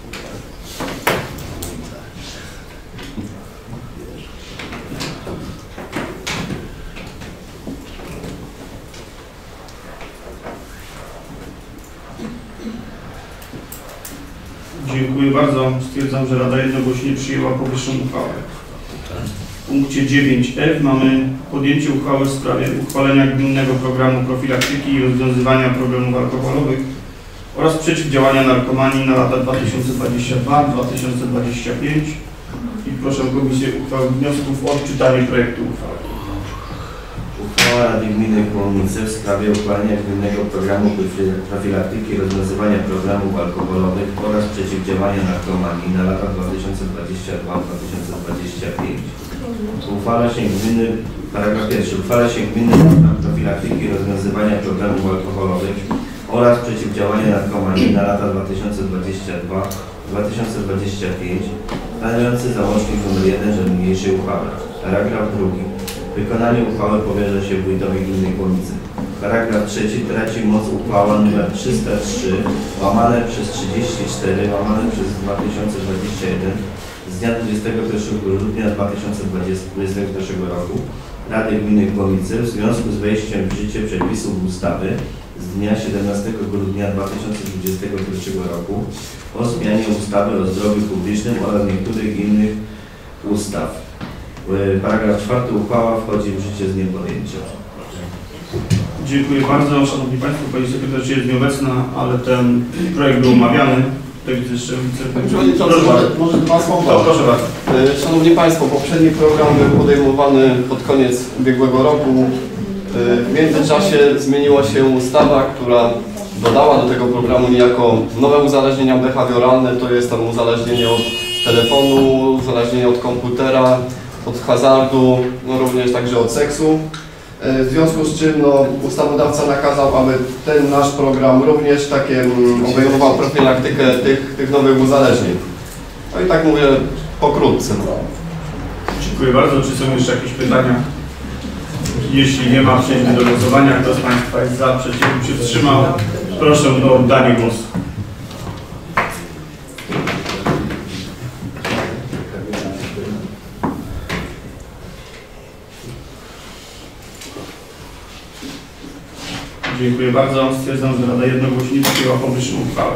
Dziękuję bardzo. Stwierdzam, że Rada jednogłośnie przyjęła powyższą uchwałę. W punkcie dziewięć F mamy podjęcie uchwały w sprawie uchwalenia gminnego programu profilaktyki i rozwiązywania problemów alkoholowych oraz przeciwdziałania narkomanii na lata dwa tysiące dwudziesty drugi do dwa tysiące dwudziestego piątego. I proszę Komisję uchwały wniosków o odczytanie projektu uchwały. Uchwała Rady Gminy Kłomice w sprawie uchwalenia gminnego programu profilaktyki i rozwiązywania problemów alkoholowych oraz przeciwdziałania narkomanii na lata dwa tysiące dwudziesty drugi do dwa tysiące dwudziestego piątego. Uchwala się gminy, paragraf pierwszy, uchwala się gminny program profilaktyki i rozwiązywania problemów alkoholowych oraz przeciwdziałania narkomanii na lata dwa tysiące dwudziesty drugi do dwa tysiące dwudziestego piątego, stanowiący załącznik nr jeden do niniejszej uchwały. Paragraf drugi. Wykonanie uchwały powierza się wójtowi gminy Kłomice. Paragraf trzeci. Traci moc uchwała nr trzysta trzy łamane przez trzydzieści cztery łamane przez dwa tysiące dwudziesty jeden z dnia dwudziestego pierwszego grudnia dwa tysiące dwudziestego pierwszego roku Rady Gminy Kłomice w związku z wejściem w życie przepisów ustawy z dnia siedemnastego grudnia dwa tysiące dwudziestego pierwszego roku o zmianie ustawy o zdrowiu publicznym oraz niektórych innych ustaw. Paragraf czwarty. Uchwała wchodzi w życie z dniem podjęcia. Dziękuję bardzo. Szanowni Państwo, Pani Sekretarz jest nieobecna, ale ten projekt był omawiany. Tutaj widzę jeszcze Przewodniczący, może dwa słowa. Proszę bardzo. Szanowni Państwo, poprzedni program był podejmowany pod koniec ubiegłego roku. W międzyczasie zmieniła się ustawa, która dodała do tego programu niejako nowe uzależnienia behawioralne. To jest tam uzależnienie od telefonu, uzależnienie od komputera, od hazardu, no również także od seksu. W związku z czym no, ustawodawca nakazał, aby ten nasz program również takie obejmował profilaktykę tych, tych nowych uzależnień. No i tak mówię pokrótce. Dziękuję bardzo. Czy są jeszcze jakieś pytania? Jeśli nie ma, przejdźmy do głosowania. Kto z Państwa jest za, przeciw, się wstrzymał? Proszę o oddanie głosu. Dziękuję bardzo. Stwierdzam, że Rada jednogłośnie przyjęła powyższą uchwałę.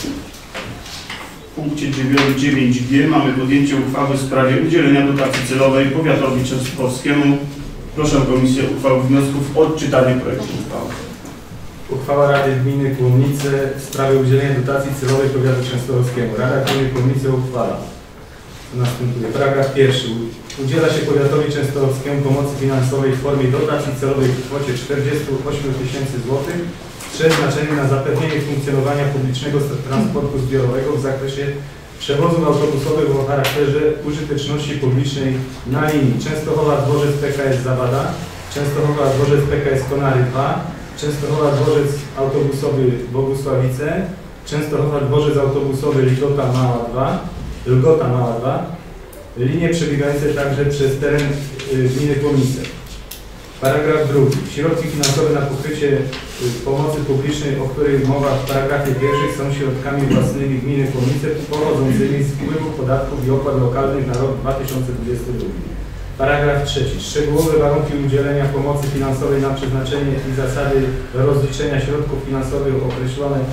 W punkcie dziewięć G mamy podjęcie uchwały w sprawie udzielenia dotacji celowej powiatowi częstochowskiemu. Proszę Komisję uchwał wniosków o odczytanie projektu uchwały. Uchwała Rady Gminy Kłomice w sprawie udzielenia dotacji celowej powiatu częstochowskiemu. Rada Gminy Kłomice uchwala. Następuje paragraf pierwszy. Udziela się powiatowi częstochowskiemu pomocy finansowej w formie dotacji celowej w kwocie czterdziestu ośmiu tysięcy złotych z przeznaczeniem na zapewnienie funkcjonowania publicznego transportu zbiorowego w zakresie przewozów autobusowych o charakterze użyteczności publicznej na linii Częstochowa Dworzec P K S Zawada, Częstochowa Dworzec P K S Konary dwa, Częstochowa Dworzec Autobusowy Bogusławice, Częstochowa Dworzec Autobusowy Lgota Mała dwa, Lgota Mała dwa, linie przebiegające także przez teren y, gminy Kłomice. Paragraf drugi. Środki finansowe na pokrycie y, pomocy publicznej, o której mowa w paragrafie pierwszym, są środkami własnymi gminy Kłomice pochodzącymi z wpływów podatków i opłat lokalnych na rok dwa tysiące dwudziesty drugi. Paragraf trzeci. Szczegółowe warunki udzielenia pomocy finansowej na przeznaczenie i zasady rozliczenia środków finansowych określone w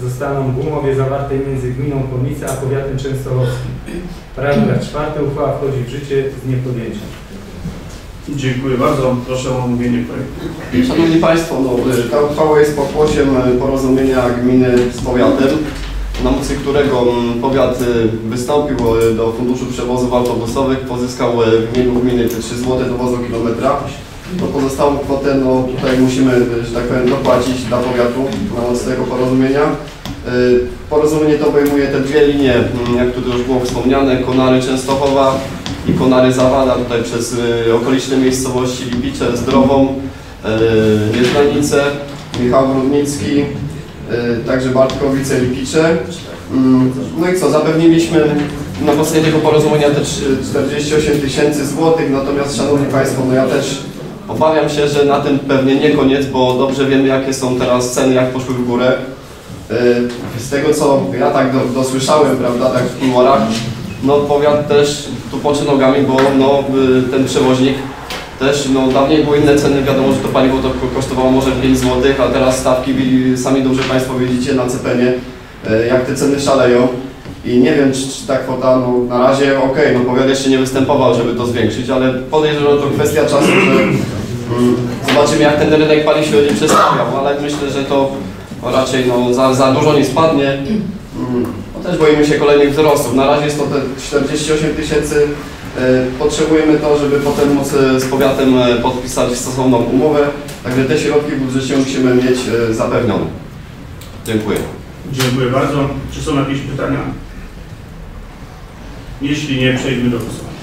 zostaną w umowie zawartej między gminą Chłodnice a powiatem częstochowskim. Paragraf czwarty. Uchwała wchodzi w życie z dniem podjęcia. Dziękuję bardzo. Proszę o omówienie projektu. Szanowni Państwo, no, ta uchwała jest pokłosiem porozumienia gminy z powiatem, na mocy którego powiat wystąpił do Funduszu Przewozów Autobusowych, pozyskał w imieniu gminy te trzy złote do wozu kilometra. To pozostałą kwotę, no tutaj musimy, że tak powiem, dopłacić dla powiatu na mocy tego porozumienia. Porozumienie to obejmuje te dwie linie, jak tu już było wspomniane, Konary Częstochowa i Konary Zawada, tutaj przez okoliczne miejscowości Lipicze, Zdrową, Jezdanice, Michał Brudnicki, także Bartkowice, Lipicze. No i co, zapewniliśmy na podstawie tego porozumienia te czterdzieści osiem tysięcy złotych, natomiast szanowni Państwo, no ja też obawiam się, że na tym pewnie nie koniec, bo dobrze wiemy, jakie są teraz ceny, jak poszły w górę. Z tego, co ja tak do, dosłyszałem, prawda, tak w kuluarach, no powiat też tu poczy nogami, bo no, ten przewoźnik też, no dawniej były inne ceny, wiadomo, że to paliwo to kosztowało może pięć złotych, a teraz stawki, sami dobrze Państwo widzicie na Cepenie, jak te ceny szaleją. I nie wiem, czy, czy ta kwota, no na razie okej, okay, no powiat jeszcze nie występował, żeby to zwiększyć, ale podejrzewam, że to kwestia czasu, że mm, zobaczymy, jak ten rynek paliw się będzie przestawiał, ale myślę, że to raczej no, za, za dużo nie spadnie. Mm, no też boimy się kolejnych wzrostów. Na razie jest to te czterdzieści osiem tysięcy. Potrzebujemy to, żeby potem móc z powiatem podpisać stosowną umowę, także te środki w budżecie musimy mieć zapewnione. Dziękuję. Dziękuję bardzo. Czy są jakieś pytania? Jeśli nie, przejdźmy do głosowania.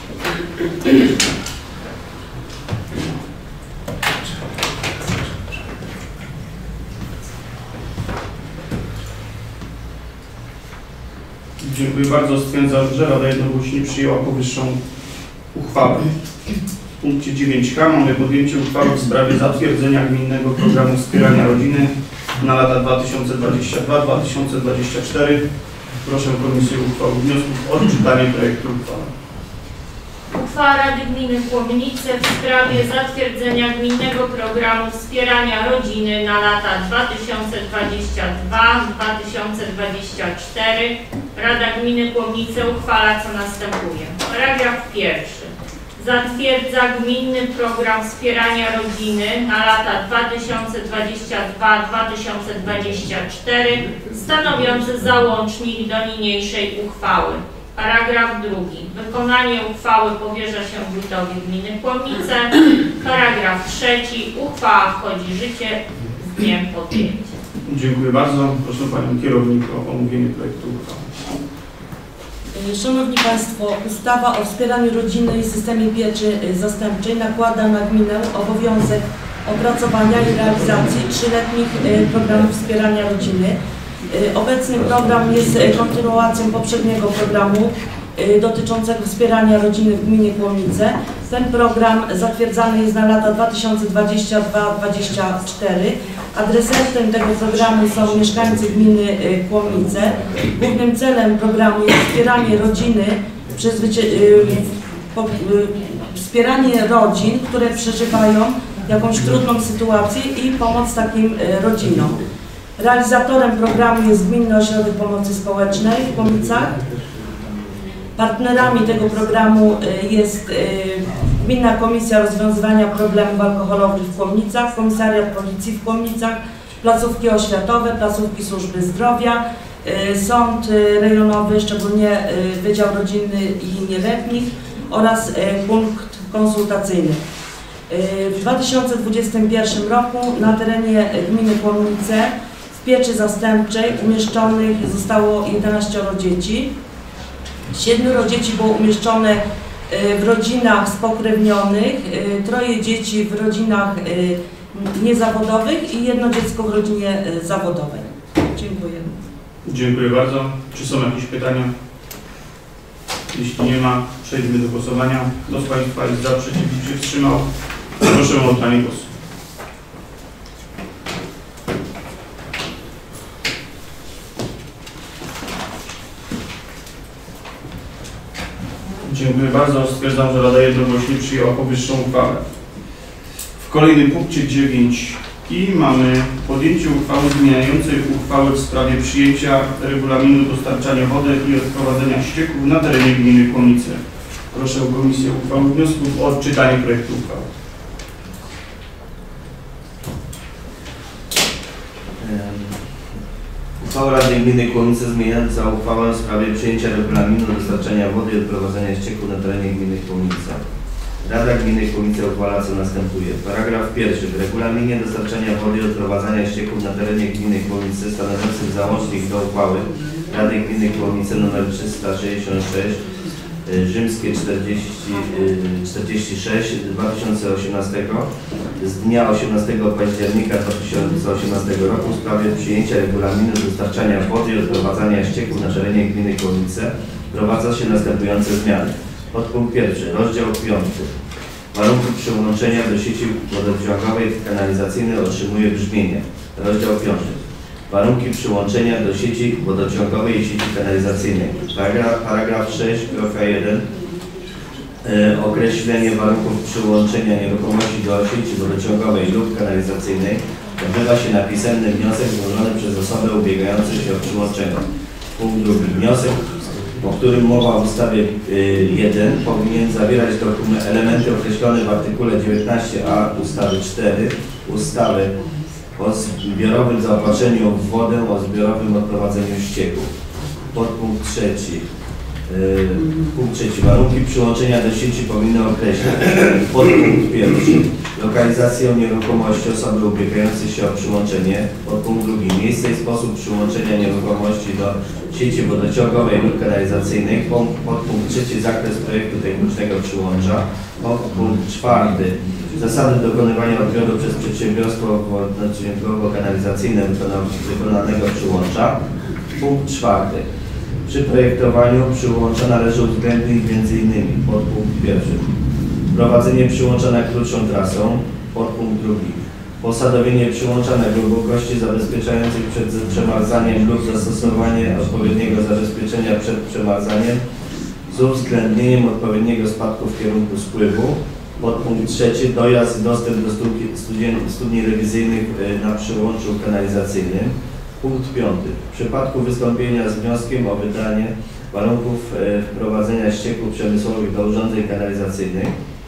Dziękuję bardzo. Stwierdzam, że Rada jednogłośnie przyjęła powyższą uchwałę. W punkcie dziewięć K mamy podjęcie uchwały w sprawie zatwierdzenia gminnego programu wspierania rodziny na lata dwa tysiące dwudziesty drugi do dwa tysiące dwudziestego czwartego. Proszę Komisję Uchwał Wniosków o odczytanie projektu uchwały. Uchwała Rady Gminy Chłodnice w sprawie zatwierdzenia gminnego programu wspierania rodziny na lata dwa tysiące dwudziesty drugi do dwa tysiące dwudziestego czwartego. Rada Gminy Chłodnice uchwala, co następuje. Paragraf pierwszy. Zatwierdza gminny program wspierania rodziny na lata dwa tysiące dwudziesty drugi do dwa tysiące dwudziestego czwartego, stanowiący załącznik do niniejszej uchwały. Paragraf drugi. Wykonanie uchwały powierza się wójtowi gminy Chłodnice. Paragraf trzeci. Uchwała wchodzi w życie z dniem podjęcia. Dziękuję bardzo. Proszę Panią Kierownik o omówienie projektu uchwały. Szanowni Państwo, ustawa o wspieraniu rodziny i systemie pieczy zastępczej nakłada na gminę obowiązek opracowania i realizacji trzyletnich programów wspierania rodziny. Obecny program jest kontynuacją poprzedniego programu dotyczącego wspierania rodziny w gminie Chłodnice. Ten program zatwierdzany jest na lata dwa tysiące dwudziesty drugi do dwa tysiące dwudziestego czwartego. Adresatem tego programu są mieszkańcy gminy Chłodnice. Głównym celem programu jest wspieranie rodziny, wspieranie rodzin, które przeżywają jakąś trudną sytuację i pomoc takim rodzinom. Realizatorem programu jest Gminny Ośrodek Pomocy Społecznej w Chłodnicach. Partnerami tego programu jest Gminna Komisja Rozwiązywania Problemów Alkoholowych w Chłodnicach, Komisariat Policji w Chłodnicach, placówki oświatowe, placówki służby zdrowia, Sąd Rejonowy, szczególnie Wydział Rodzinny i Nieletnich oraz punkt konsultacyjny. W dwa tysiące dwudziestym pierwszym roku na terenie gminy Chłodnice w pieczy zastępczej umieszczonych zostało jedenaścioro dzieci. Siedmioro dzieci było umieszczone w rodzinach spokrewnionych, troje dzieci w rodzinach niezawodowych i jedno dziecko w rodzinie zawodowej. Dziękuję. Dziękuję bardzo. Czy są jakieś pytania? Jeśli nie ma, przejdźmy do głosowania. Kto z Państwa jest za, przeciw, się wstrzymał? Proszę o oddanie głosu. Dziękuję bardzo. Stwierdzam, że Rada jednogłośnie przyjęła powyższą uchwałę. W kolejnym punkcie dziewięć I mamy podjęcie uchwały zmieniającej uchwałę w sprawie przyjęcia regulaminu dostarczania wody i odprowadzania ścieków na terenie gminy Kłomnice. Proszę o Komisję Uchwały Wniosków o odczytanie projektu uchwały. Uchwała Rady Gminy Kłomnice zmieniająca uchwałę w sprawie przyjęcia regulaminu dostarczania wody i odprowadzania ścieków na terenie gminy Kłomnice. Rada Gminy Kłomnice uchwala co następuje. Paragraf pierwszy. W regulaminie dostarczania wody i odprowadzania ścieków na terenie gminy Kłomnice stanowiącym załącznik do uchwały Rady Gminy Kłomnice nr trzysta sześćdziesiąt sześć rzymskie czterdzieści, czterdzieści sześć dwa tysiące osiemnastego z dnia osiemnastego października dwa tysiące osiemnastego roku w sprawie przyjęcia regulaminu dostarczania wody i odprowadzania ścieków na terenie gminy Kłomnice wprowadza się następujące zmiany. Podpunkt pierwszy. Rozdział piąty. Warunki przyłączenia do sieci wodociągowej i kanalizacyjnej otrzymuje brzmienie. Rozdział piąty. Warunki przyłączenia do sieci wodociągowej i sieci kanalizacyjnej. Paragraf, paragraf sześć kropka jeden. E, określenie warunków przyłączenia nieruchomości do sieci wodociągowej lub kanalizacyjnej odbywa się na pisemny wniosek złożony przez osobę ubiegającą się o przyłączenie. Punkt drugi. Wniosek, o którym mowa w ustawie jeden, powinien zawierać dokument, elementy określone w artykule dziewiętnaście a ustawy cztery ustawy o zbiorowym zaopatrzeniu w wodę, o zbiorowym odprowadzeniu ścieków. Podpunkt trzeci. Yy, punkt trzeci. Warunki przyłączenia do sieci powinny określać. Podpunkt pierwszy. Lokalizację nieruchomości osoby ubiegającej się o przyłączenie. Podpunkt drugi. Miejsce i sposób przyłączenia nieruchomości do sieci wodociągowej lub kanalizacyjnej. Podpunkt trzeci. Zakres projektu technicznego przyłącza. Podpunkt czwarty. Zasady dokonywania odbioru przez przedsiębiorstwo wodociągowo-kanalizacyjne wykonanego przyłącza. Punkt czwarty. Przy projektowaniu przyłącza należy uwzględnić między innymi podpunkt pierwszy. Prowadzenie przyłącza na krótszą trasą. Podpunkt drugi. Posadowienie przyłącza na głębokości zabezpieczających przed przemarzaniem lub zastosowanie odpowiedniego zabezpieczenia przed przemarzaniem z uwzględnieniem odpowiedniego spadku w kierunku spływu. Podpunkt trzeci. Dojazd i dostęp do studni, studni rewizyjnych na przyłączu kanalizacyjnym. Punkt piąty. W przypadku wystąpienia z wnioskiem o wydanie warunków wprowadzenia ścieków przemysłowych do urządzeń kanalizacyjnych,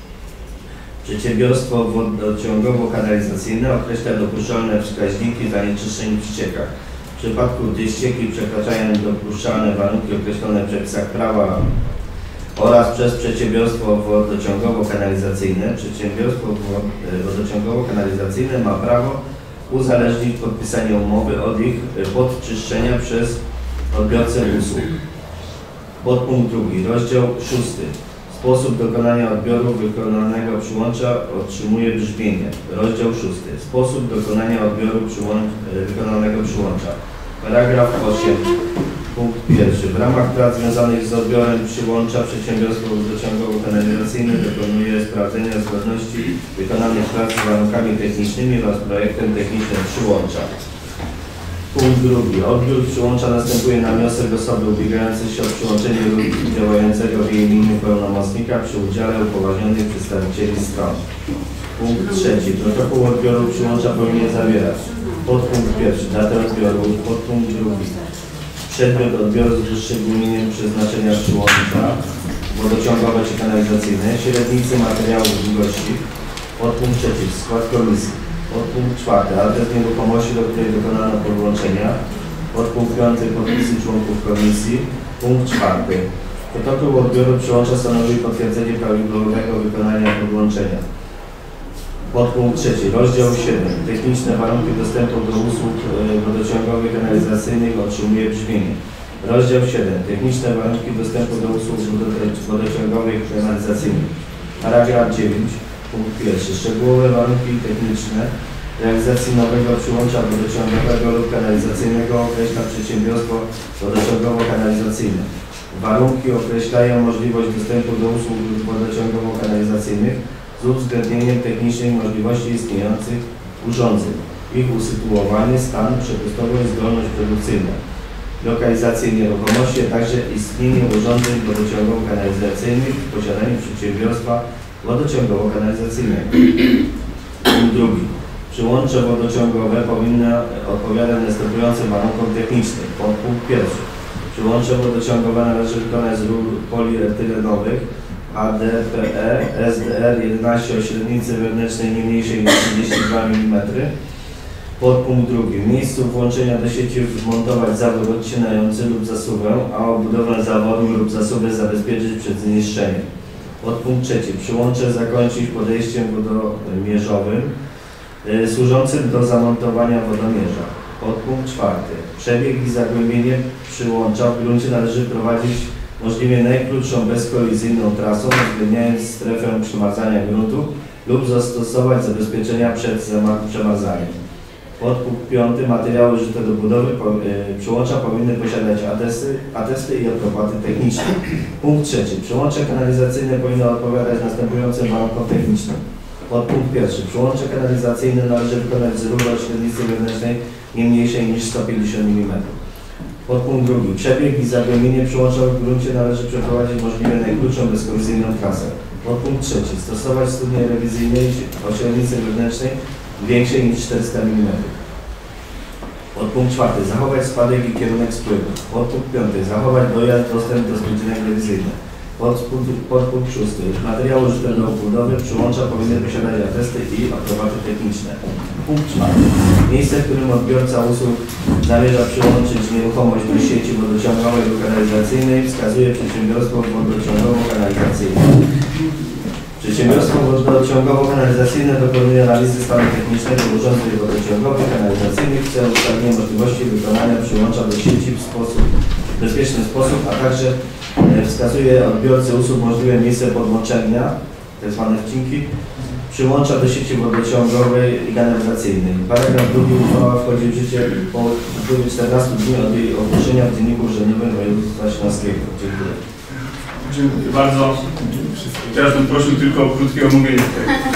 przedsiębiorstwo wodociągowo-kanalizacyjne określa dopuszczalne wskaźniki zanieczyszczeń w ściekach. W przypadku gdy ścieki przekraczają dopuszczalne warunki określone w przepisach prawa oraz przez przedsiębiorstwo wodociągowo-kanalizacyjne, przedsiębiorstwo wodociągowo-kanalizacyjne ma prawo uzależnić podpisanie umowy od ich podczyszczenia przez odbiorcę usług. Podpunkt drugi. Rozdział szósty. Sposób dokonania odbioru wykonanego przyłącza otrzymuje brzmienie. Rozdział szósty. Sposób dokonania odbioru przyłącz, wykonanego przyłącza. Paragraf osiem. Punkt pierwszy. W ramach prac związanych z odbiorem przyłącza przedsiębiorstwo wodociągowo-kanalizacyjne dokonuje sprawdzenia zgodności wykonanych prac z warunkami technicznymi oraz projektem technicznym przyłącza. Punkt drugi. Odbiór przyłącza następuje na wniosek osoby ubiegającej się o przyłączenie lub działającego w jej imieniu pełnomocnika przy udziale upoważnionych przedstawicieli stron. Punkt trzeci. Protokół odbioru przyłącza powinien zawierać podpunkt pierwszy. Datę odbioru. Podpunkt drugi. Przedmiot odbioru z wyszczególnieniem przeznaczenia przyłącza wodociągowe czy kanalizacyjne, średnicy materiałów długości. Podpunkt trzeci. Skład komisji. Podpunkt czwarty. Adres nieruchomości, do której dokonano podłączenia. Podpunkt piąty. Podpisy członków komisji. Punkt czwarty. Protokół odbioru przyłącza stanowi potwierdzenie prawidłowego wykonania podłączenia. Podpunkt trzeci. Rozdział siedem. Techniczne warunki dostępu do usług wodociągowych i kanalizacyjnych otrzymuje brzmienie. Rozdział siedem. Techniczne warunki dostępu do usług wodociągowych i kanalizacyjnych. Paragraf dziewięć. Punkt pierwszy. Szczegółowe warunki techniczne realizacji nowego przyłącza wodociągowego lub kanalizacyjnego określa przedsiębiorstwo wodociągowo-kanalizacyjne. Warunki określają możliwość dostępu do usług wodociągowo-kanalizacyjnych z uwzględnieniem technicznej możliwości istniejących urządzeń, ich usytuowanie, stan, przepustowość, zdolność produkcyjna, lokalizację nieruchomości, a także istnienie urządzeń wodociągowo-kanalizacyjnych w posiadaniu przedsiębiorstwa wodociągowo-kanalizacyjnego. Punkt drugi. Przyłącze wodociągowe powinny odpowiadać następującym warunkom technicznym. Podpunkt pierwszy. Przyłącze wodociągowe należy wykonać z rur polietylenowych A D P E S D R jedenaście o średnicy wewnętrznej nie mniejszej niż trzydzieści dwa milimetry. Podpunkt drugi. W miejscu włączenia do sieci wmontować zawór odcinający lub zasuwę, a obudowę zaworu lub zasuwę zabezpieczyć przed zniszczeniem. Podpunkt trzeci. Przyłącze zakończyć podejściem wodomierzowym y, służącym do zamontowania wodomierza. Podpunkt czwarty. Przebieg i zagłębienie przyłącza w gruncie należy prowadzić możliwie najkrótszą bezkolizyjną trasą, uwzględniając strefę przemarzania gruntu lub zastosować zabezpieczenia przed przemarzaniem. Podpunkt piąty. Materiały użyte do budowy po, y, przyłącza powinny posiadać atesty, atesty i aprobaty techniczne. Punkt trzeci. Przyłącze kanalizacyjne powinno odpowiadać następującym warunkom technicznym. Podpunkt pierwszy. Przyłącze kanalizacyjne należy wykonać z rury o średnicy wewnętrznej nie mniejszej niż sto pięćdziesiąt milimetrów. Podpunkt drugi. Przebieg i zagłębienie przyłącza w gruncie należy przeprowadzić możliwie najkrótszą bezkolizyjną trasę. Podpunkt trzeci. Stosować studnie rewizyjnej o średnicy wewnętrznej większej niż czterysta milimetrów. Podpunkt czwarty. Zachować spadek i kierunek spływu. Podpunkt piąty. Zachować dojazd, dostęp do spółdzielni rewizyjnych. Podpunkt, podpunkt szósty. Materiały użyte do budowy przyłącza powinny posiadać atesty i aprobaty techniczne. Punkt czwarty. Miejsce, w którym odbiorca usług zamierza przyłączyć nieruchomość do sieci wodociągowej lub kanalizacyjnej, wskazuje przedsiębiorstwo wodociągowo-kanalizacyjne. Przedsiębiorstwo wodociągowo-kanalizacyjne dokonuje analizy stanu technicznego urządzeń wodociągowych, kanalizacyjnych w celu ustalenia możliwości wykonania przyłącza do sieci w sposób w bezpieczny sposób, a także wskazuje odbiorcy usług możliwe miejsce podłączenia, tzw. wcinki, przyłącza do sieci wodociągowej i kanalizacyjnej. Paragraf drugi uchwała wchodzi w życie po upływie czternastu dni od jej ogłoszenia w Dzienniku Urzędowym Województwa Śląskiego. Dziękuję. Dziękuję bardzo. Teraz bym prosił tylko o krótkie omówienie.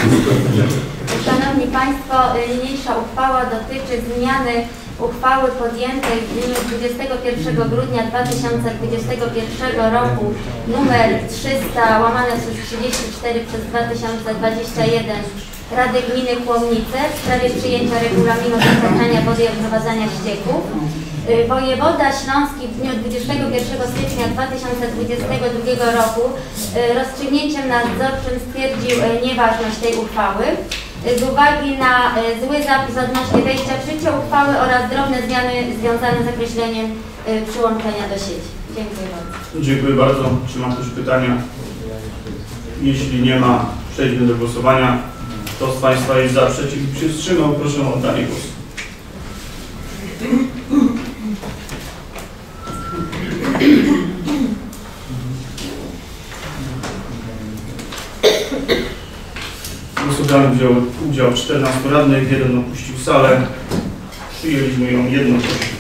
Szanowni Państwo, niniejsza uchwała dotyczy zmiany uchwały podjętej w dniu dwudziestego pierwszego grudnia dwa tysiące dwudziestego pierwszego roku numer trzysta łamane przez trzydzieści cztery przez dwa tysiące dwadzieścia jeden Rady Gminy Kłomnice w sprawie przyjęcia regulaminu dostarczania wody i odprowadzania ścieków. Wojewoda Śląski w dniu dwudziestego pierwszego stycznia dwa tysiące dwudziestego drugiego roku rozstrzygnięciem nadzorczym stwierdził nieważność tej uchwały z uwagi na zły zapis odnośnie wejścia w życie uchwały oraz drobne zmiany związane z określeniem przyłączenia do sieci. Dziękuję bardzo. Dziękuję bardzo. Czy ma ktoś pytania? Jeśli nie ma, przejdźmy do głosowania. Kto z Państwa jest za, przeciw i się wstrzymał? Proszę o oddanie głosu. Głosowałem wziął udział czternastu radnych, jeden opuścił salę. Przyjęliśmy ją jednocześnie.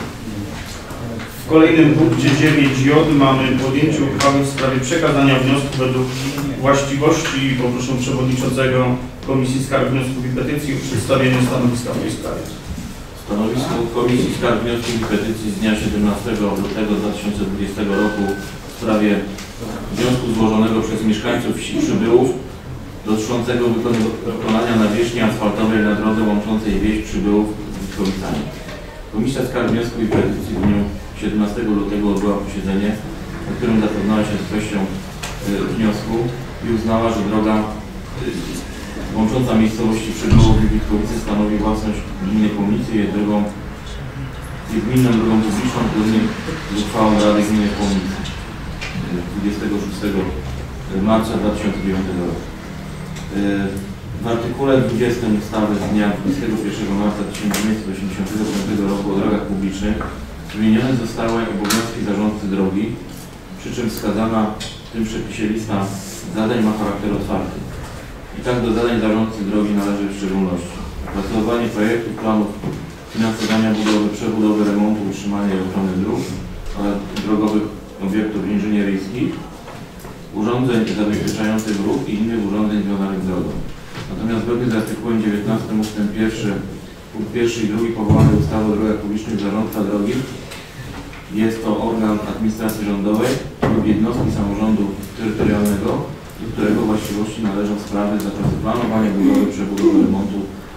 W kolejnym punkcie dziewięć J mamy podjęcie uchwały w sprawie przekazania wniosku według właściwości i poproszę przewodniczącego Komisji Skarg, Wniosków i Petycji o przedstawienie stanowiska w tej sprawie. Stanowisko Komisji Skarg, Wniosków i Petycji z dnia siedemnastego lutego dwa tysiące dwudziestego roku w sprawie wniosku złożonego przez mieszkańców wsi Przybyłów dotyczącego wykonania nawierzchni asfaltowej na drodze łączącej wieś Przybyłów z Witkowicami. Komisja Skarg, Wniosków i Petycji w dniu siedemnastego lutego odbyła posiedzenie, na którym zapoznała się z treścią wniosku i uznała, że droga łącząca miejscowości Przybyłów i Witkowice stanowi własność gminy Kłomnicy i jest drogą jest gminną drogą publiczną zgodnie z uchwałą Rady Gminy Kłomnicy dwudziestego szóstego marca dwa tysiące dziewiątego roku. W artykule dwudziestym ustawy z dnia dwudziestego pierwszego marca tysiąc dziewięćset osiemdziesiątego piątego roku o drogach publicznych wymienione zostały obowiązki zarządcy drogi, przy czym wskazana w tym przepisie lista zadań ma charakter otwarty. I tak do zadań zarządcy drogi należy w szczególności opracowanie projektów, planów finansowania budowy, przebudowy, remontu, utrzymania i ochrony dróg oraz drogowych obiektów inżynieryjskich, urządzeń zabezpieczających ruch i innych urządzeń związanych z drogą. Natomiast zgodnie z artykułem dziewiętnastym ustęp pierwszy, punkt pierwszy i drugi powołanej ustawy o drogach publicznych zarządca drogi jest to organ administracji rządowej lub jednostki samorządu terytorialnego, do którego właściwości należą sprawy w zakresie planowania budowy, przebudowy, remontu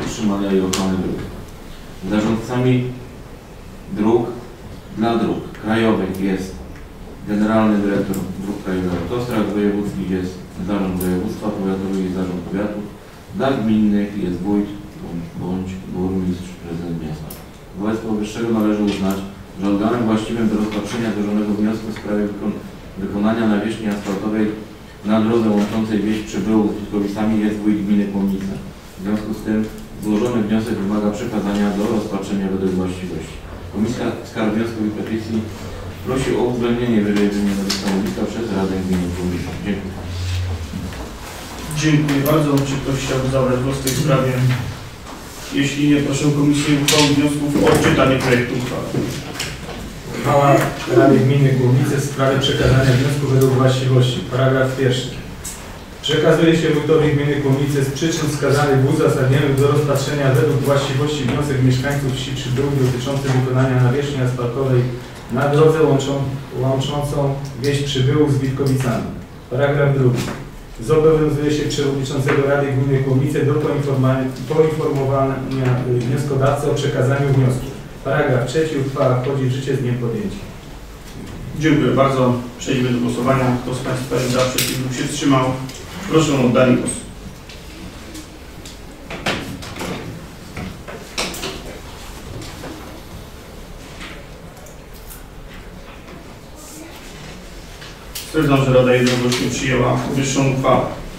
utrzymania i ochrony dróg. Zarządcami dróg dla dróg krajowych jest Generalny Dyrektor Dróg Krajowych Autostrad, wojewódzkich jest Zarząd Województwa Powiatowego i Zarząd Powiatu, dla gminnych jest wójt bądź burmistrz, prezydent miasta. Wobec powyższego należy uznać, że organem właściwym do rozpatrzenia złożonego wniosku w sprawie wykon wykonania nawierzchni asfaltowej na drodze łączącej wieś Przybyłów z Witkowicami jest wójt gminy Kłomnice. W związku z tym złożony wniosek wymaga przekazania do rozpatrzenia według właściwości. Komisja Skarg, Wniosków i Petycji prosi o uwzględnienie wyżej wymienionego stanowiska przez Radę Gminy Kłomnice. Dziękuję. Dziękuję bardzo. Czy ktoś chciałby zabrać głos w tej sprawie? Jeśli nie, proszę Komisję uchwały wniosków o odczytanie projektu uchwały. Uchwała Rady Gminy Kłomnice w sprawie przekazania wniosku według właściwości. Paragraf pierwszy. Przekazuje się wójtowi gminy Kłomnice z przyczyn wskazanych w uzasadnieniu do rozpatrzenia według właściwości wniosek mieszkańców wsi Przybyłów dotyczący wykonania nawierzchni asfaltowej na drodze łączą, łączącą wieś Przybyłów z Witkowicami. Paragraf drugi. Zobowiązuje się przewodniczącego Rady Gminy Kłomnice do poinformowania wnioskodawcy o przekazaniu wniosku. Paragraf trzeci. Uchwała wchodzi w życie z dniem podjęcia. Dziękuję bardzo. Przejdźmy do głosowania. Kto z Państwa jest za, przeciw lub się wstrzymał? Proszę o oddanie głosu. Stwierdzam, że Rada jednogłośnie przyjęła wyższą uchwałę.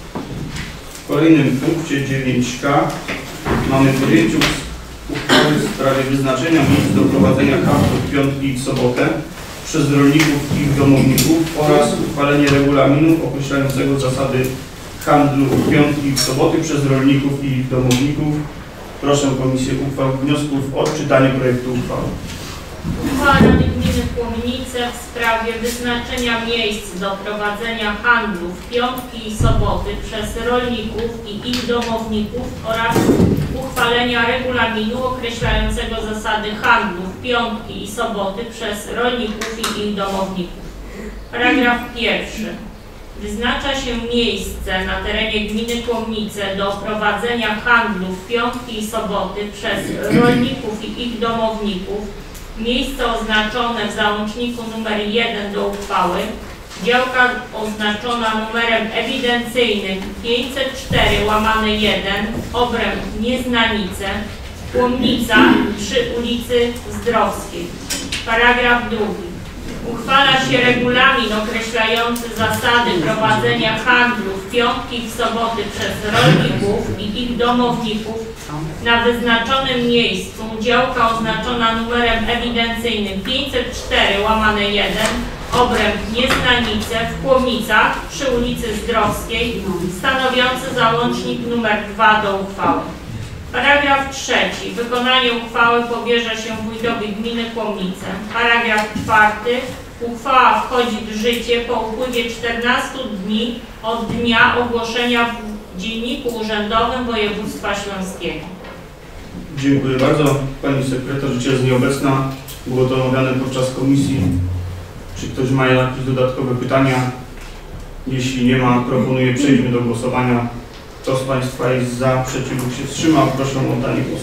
W kolejnym punkcie dziewięć K mamy podjęcie uchwały w sprawie wyznaczenia miejsc do prowadzenia handlu w piątki i w sobotę przez rolników i ich domowników oraz uchwalenie regulaminu określającego zasady handlu w piątki i w soboty przez rolników i ich domowników. Proszę Komisję uchwał wniosków o odczytanie projektu uchwały. Uchwała Rady Gminy Kłomnice w sprawie wyznaczenia miejsc do prowadzenia handlu w piątki i soboty przez rolników i ich domowników oraz uchwalenia regulaminu określającego zasady handlu w piątki i soboty przez rolników i ich domowników. Paragraf pierwszy. Wyznacza się miejsce na terenie gminy Kłomnice do prowadzenia handlu w piątki i soboty przez rolników i ich domowników. Miejsce oznaczone w załączniku numer jeden do uchwały, działka oznaczona numerem ewidencyjnym pięćset cztery łamane jeden, obręb Nieznanice, Kłomnica przy ulicy Zdrowskiej. Paragraf drugi. Uchwala się regulamin określający zasady prowadzenia handlu w piątki i w soboty przez rolników i ich domowników na wyznaczonym miejscu, działka oznaczona numerem ewidencyjnym pięćset cztery łamane jeden, obręb Nieznanice w Kłomnicach przy ulicy Zdrowskiej, stanowiący załącznik numer dwa do uchwały. Paragraf trzeci. Wykonanie uchwały powierza się wójtowi gminy Kłomnice. Paragraf czwarty. Uchwała wchodzi w życie po upływie czternastu dni od dnia ogłoszenia w Dzienniku Urzędowym Województwa Śląskiego. Dziękuję bardzo. Pani sekretarz, rzecz jest nieobecna. Było to omawiane podczas komisji. Czy ktoś ma jakieś dodatkowe pytania? Jeśli nie ma, proponuję przejdźmy do głosowania. Kto z Państwa jest za, przeciw lub się wstrzymał? Proszę o oddanie głosu.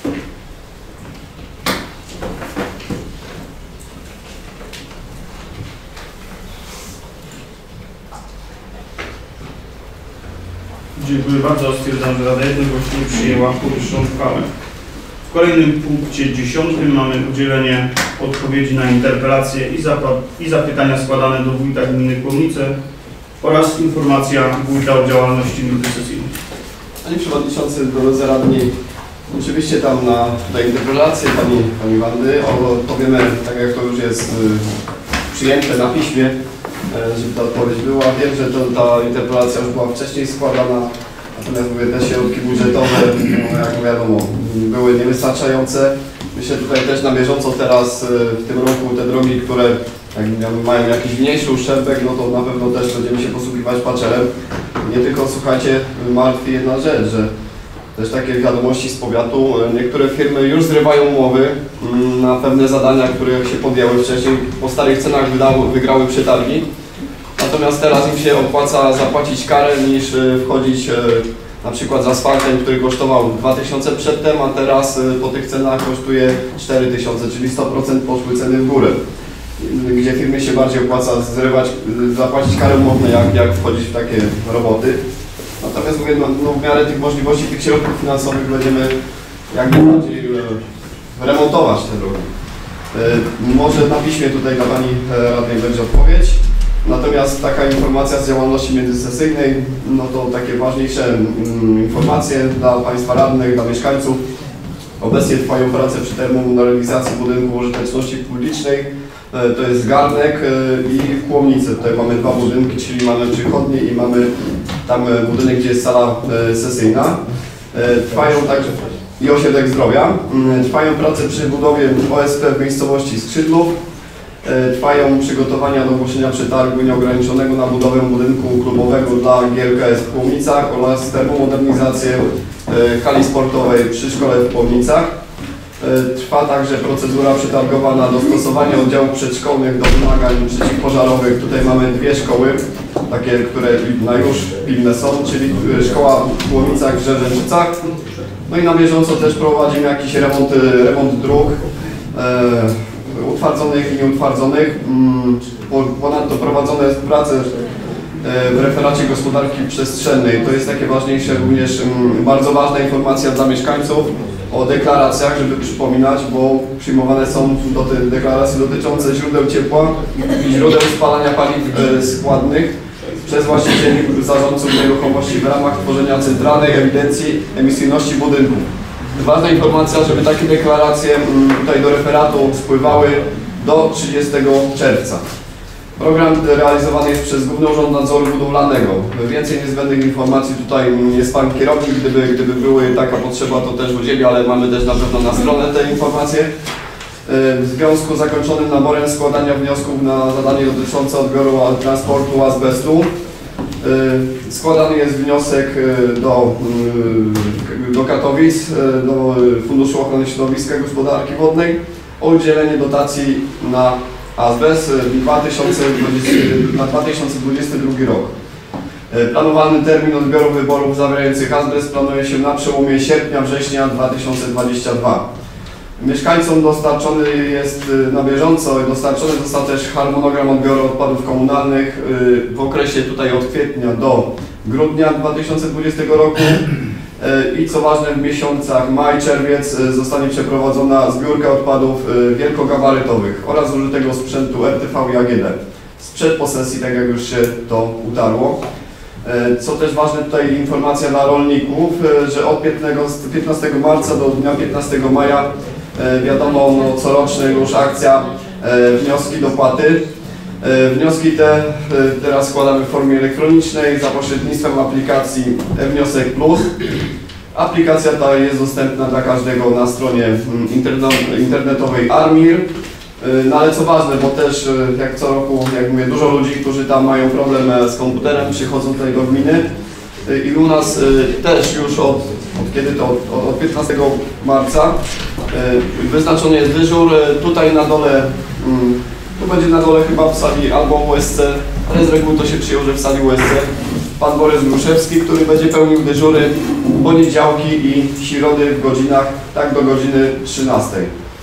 Dziękuję bardzo. Stwierdzam, że Rada jednogłośnie przyjęła powyższą uchwałę. W kolejnym punkcie dziesiątym mamy udzielenie odpowiedzi na interpelacje i, i zapytania składane do wójta gminy Kłomnice oraz informacja wójta o działalności międzysesyjnej. Panie Przewodniczący, drodzy radni, oczywiście tam na, na interpelację Pani, pani Wandy odpowiemy, tak jak to już jest y, przyjęte na piśmie, y, żeby ta odpowiedź była. Wiem, że to, ta interpelacja już była wcześniej składana, natomiast mówię, te środki budżetowe, no, jak wiadomo, były niewystarczające. Myślę tutaj też na bieżąco teraz y, w tym roku te drogi, które jak mają jakiś mniejszy uszczerbek, no to na pewno też będziemy się posługiwać paczerem. Nie tylko, słuchajcie, martwi jedna rzecz, że też takie wiadomości z powiatu, niektóre firmy już zrywają umowy na pewne zadania, które się podjęły wcześniej, po starych cenach wydały, wygrały przetargi. Natomiast teraz im się opłaca zapłacić karę niż wchodzić na przykład z asfaltem, który kosztował dwa tysiące przedtem, a teraz po tych cenach kosztuje cztery tysiące, czyli sto procent poszły ceny w górę. Gdzie firmie się bardziej opłaca zrywać, zapłacić kary umowne, jak, jak wchodzić w takie roboty. Natomiast mówię, no, no, w miarę tych możliwości, tych środków finansowych będziemy jak najbardziej e, remontować te drogi. E, może na piśmie tutaj dla Pani Radnej będzie odpowiedź. Natomiast taka informacja z działalności międzysesyjnej, no to takie ważniejsze mm, informacje dla Państwa radnych, dla mieszkańców. Obecnie trwają prace przy termomodernizacji budynku użyteczności publicznej. E, to jest Garnek e, i Kłomnice. Tutaj mamy dwa budynki, czyli mamy przychodnie i mamy tam budynek, gdzie jest sala e, sesyjna. E, trwają także i ośrodek zdrowia. E, trwają prace przy budowie O S P w miejscowości Skrzydlów. Trwają przygotowania do ogłoszenia przetargu nieograniczonego na budowę budynku klubowego dla G L K S w Kłomnicach oraz termomodernizację hali sportowej przy szkole w Kłomnicach. Trwa także procedura przetargowa na dostosowanie oddziałów przedszkolnych do wymagań przeciwpożarowych. Tutaj mamy dwie szkoły, takie, które na już pilne są, czyli szkoła w Kłomnicach, w Żerzęczycach. No i na bieżąco też prowadzimy jakiś remont, remont dróg. Utwardzonych i nieutwardzonych. Ponadto prowadzone prace w referacie gospodarki przestrzennej. To jest takie ważniejsze, również bardzo ważna informacja dla mieszkańców o deklaracjach, żeby przypominać, bo przyjmowane są do tych deklaracji dotyczące źródeł ciepła i źródeł spalania paliw składnych przez właścicieli lub zarządców nieruchomości w ramach tworzenia centralnej ewidencji emisyjności budynków. Ważna informacja, żeby takie deklaracje tutaj do referatu spływały do trzydziestego czerwca. Program realizowany jest przez Główny Urząd Nadzoru Budowlanego. Więcej niezbędnych informacji tutaj jest Pan kierownik. Gdyby, gdyby były taka potrzeba, to też udzieli, ale mamy też na pewno na stronę te informacje. W związku z zakończonym naborem składania wniosków na zadanie dotyczące odbioru transportu azbestu, składany jest wniosek do, do Katowic, do Funduszu Ochrony Środowiska i Gospodarki Wodnej o udzielenie dotacji na azbest na dwa tysiące dwudziesty drugi rok. Planowany termin odbioru wyborów zawierających azbest planuje się na przełomie sierpnia-września dwa tysiące dwudziestego drugiego. Mieszkańcom dostarczony jest na bieżąco, dostarczony został też harmonogram odbioru odpadów komunalnych w okresie tutaj od kwietnia do grudnia dwa tysiące dwudziestego roku i co ważne w miesiącach maj, czerwiec zostanie przeprowadzona zbiórka odpadów wielkogabarytowych oraz użytego sprzętu R T V i A G D sprzed posesji, tak jak już się to utarło. Co też ważne tutaj informacja dla rolników, że od piętnastego marca do dnia piętnastego maja wiadomo, no, coroczna już akcja wnioski dopłaty. Wnioski te teraz składamy w formie elektronicznej za pośrednictwem aplikacji e-Wniosek Plus. Aplikacja ta jest dostępna dla każdego na stronie internetowej Armir. No ale co ważne, bo też jak co roku, jak mówię, dużo ludzi, którzy tam mają problem z komputerem, przychodzą tutaj do gminy i u nas też już od, od kiedy to, od, od piętnastego marca wyznaczony jest dyżur. Tutaj na dole, tu będzie na dole chyba w sali albo U S C, ale z reguły to się przyjął, że w sali U S C pan Borys Gruszewski, który będzie pełnił dyżury poniedziałki i środy w godzinach, tak do godziny trzynastej.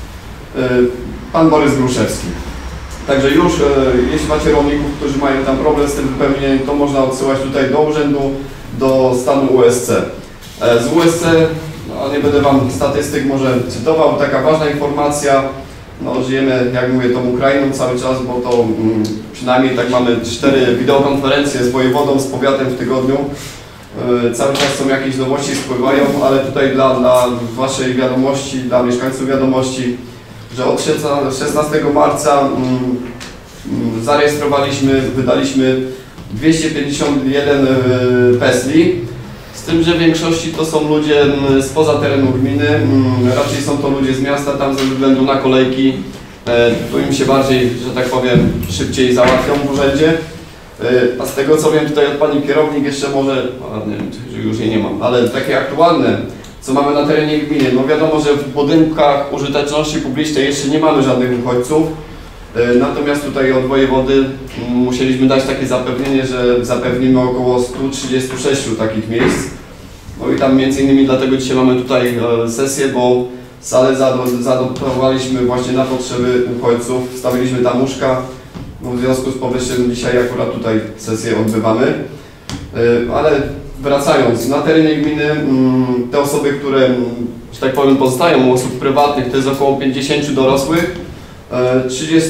Pan Borys Gruszewski. Także już, jeśli macie rolników, którzy mają tam problem z tym wypełnieniem, to można odsyłać tutaj do urzędu, do stanu U S C. Z U S C, no nie będę Wam statystyk może cytował, taka ważna informacja, no żyjemy, jak mówię, tą Ukrainą cały czas, bo to mm, przynajmniej tak mamy cztery wideokonferencje z wojewodą, z powiatem w tygodniu. Yy, cały czas są jakieś nowości, spływają, ale tutaj dla, dla Waszej wiadomości, dla mieszkańców wiadomości, że od szesnastego marca mm, mm, zarejestrowaliśmy, wydaliśmy dwieście pięćdziesiąt jeden yy, pesli. Z tym, że w większości to są ludzie spoza terenu gminy, raczej są to ludzie z miasta, tam ze względu na kolejki, tu im się bardziej, że tak powiem, szybciej załatwią w urzędzie. A z tego co wiem tutaj od Pani kierownik jeszcze może, nie wiem, czy już jej nie mam, ale takie aktualne, co mamy na terenie gminy, no wiadomo, że w budynkach użyteczności publicznej jeszcze nie mamy żadnych uchodźców. Natomiast tutaj od wojewody musieliśmy dać takie zapewnienie, że zapewnimy około stu trzydziestu sześciu takich miejsc. No i tam między innymi dlatego dzisiaj mamy tutaj sesję, bo salę zadoptowaliśmy właśnie na potrzeby uchodźców, stawiliśmy tam łóżka. No w związku z powyższym dzisiaj akurat tutaj sesję odbywamy. Ale wracając, na terenie gminy te osoby, które, że tak powiem, pozostają u osób prywatnych, to jest około pięćdziesięciu dorosłych, trzydzieści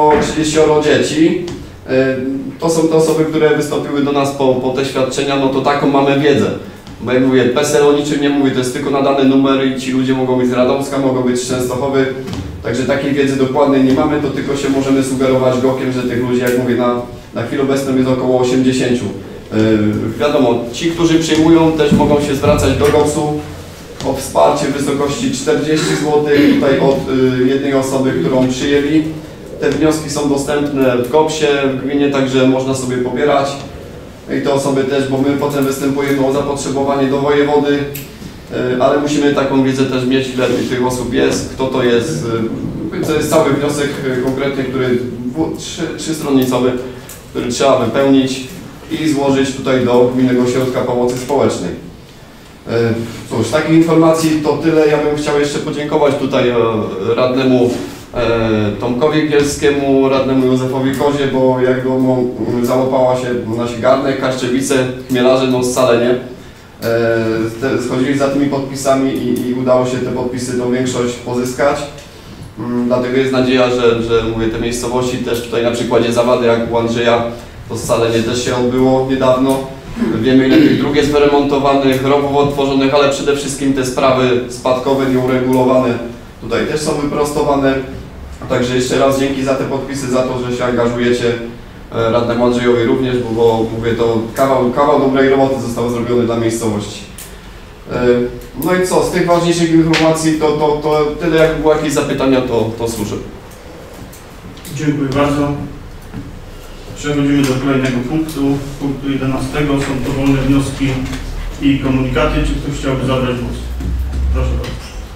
dzieci. To są te osoby, które wystąpiły do nas po, po te świadczenia, no to taką mamy wiedzę. Bo jak mówię, P E S E L o niczym nie mówi, to jest tylko nadany numer i ci ludzie mogą być z Radomska, mogą być z Częstochowy. Także takiej wiedzy dokładnej nie mamy, to tylko się możemy sugerować gokiem, że tych ludzi, jak mówię, na, na chwilę obecną jest około osiemdziesięciu. Yy, wiadomo, ci, którzy przyjmują, też mogą się zwracać do gosu o wsparcie w wysokości czterdziestu złotych tutaj od yy, jednej osoby, którą przyjęli. Te wnioski są dostępne w gopsie, w gminie, także można sobie pobierać. I te osoby też, bo my potem występujemy o zapotrzebowanie do wojewody, ale musimy taką wiedzę też mieć, ile tych osób jest, kto to jest. To jest cały wniosek konkretny, który trzy, trzystronicowy, który trzeba wypełnić i złożyć tutaj do Gminnego Ośrodka Pomocy Społecznej. Cóż, takich informacji to tyle. Ja bym chciał jeszcze podziękować tutaj radnemu Tomkowi Bielskiemu, radnemu Józefowi Kozie, bo jak go no, załapała się nasi garnek, Kaszczewice, chmielarze, no scalenie. E, schodzili za tymi podpisami i, i udało się te podpisy, tą większość pozyskać. Mm, dlatego jest nadzieja, że, że mówię, te miejscowości też tutaj na przykładzie Zawady, jak u Andrzeja, to scalenie też się odbyło niedawno. Wiemy, ile tych dróg jest wyremontowanych, rowów odtworzonych, ale przede wszystkim te sprawy spadkowe, nieuregulowane tutaj też są wyprostowane. Także jeszcze raz dzięki za te podpisy, za to, że się angażujecie. Radnemu Andrzejowi również, bo, bo mówię, to kawał, kawał dobrej roboty został zrobiony dla miejscowości. No i co, z tych ważniejszych informacji to, to, to tyle, jak były jakieś zapytania, to, to służę. Dziękuję bardzo. Przechodzimy do kolejnego punktu, punktu jedenastego. Są to wolne wnioski i komunikaty. Czy ktoś chciałby zabrać głos? Proszę bardzo.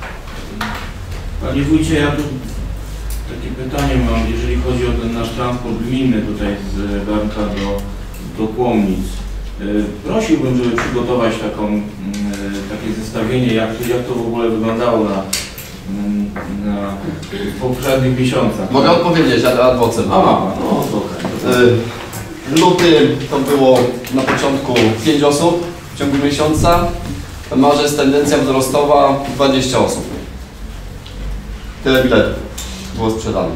Panie Wójcie, ja tu takie pytanie mam, jeżeli chodzi o ten nasz transport gminny tutaj z Garnka do, do Kłomnic. Prosiłbym, żeby przygotować taką, takie zestawienie, jak, jak to w ogóle wyglądało na, na poprzednich miesiącach. Mogę odpowiedzieć ad vocem. A, no trochę. Luty to było na początku pięć osób w ciągu miesiąca. Marzec tendencja wzrostowa dwadzieścia osób. Tyle biletów było sprzedane.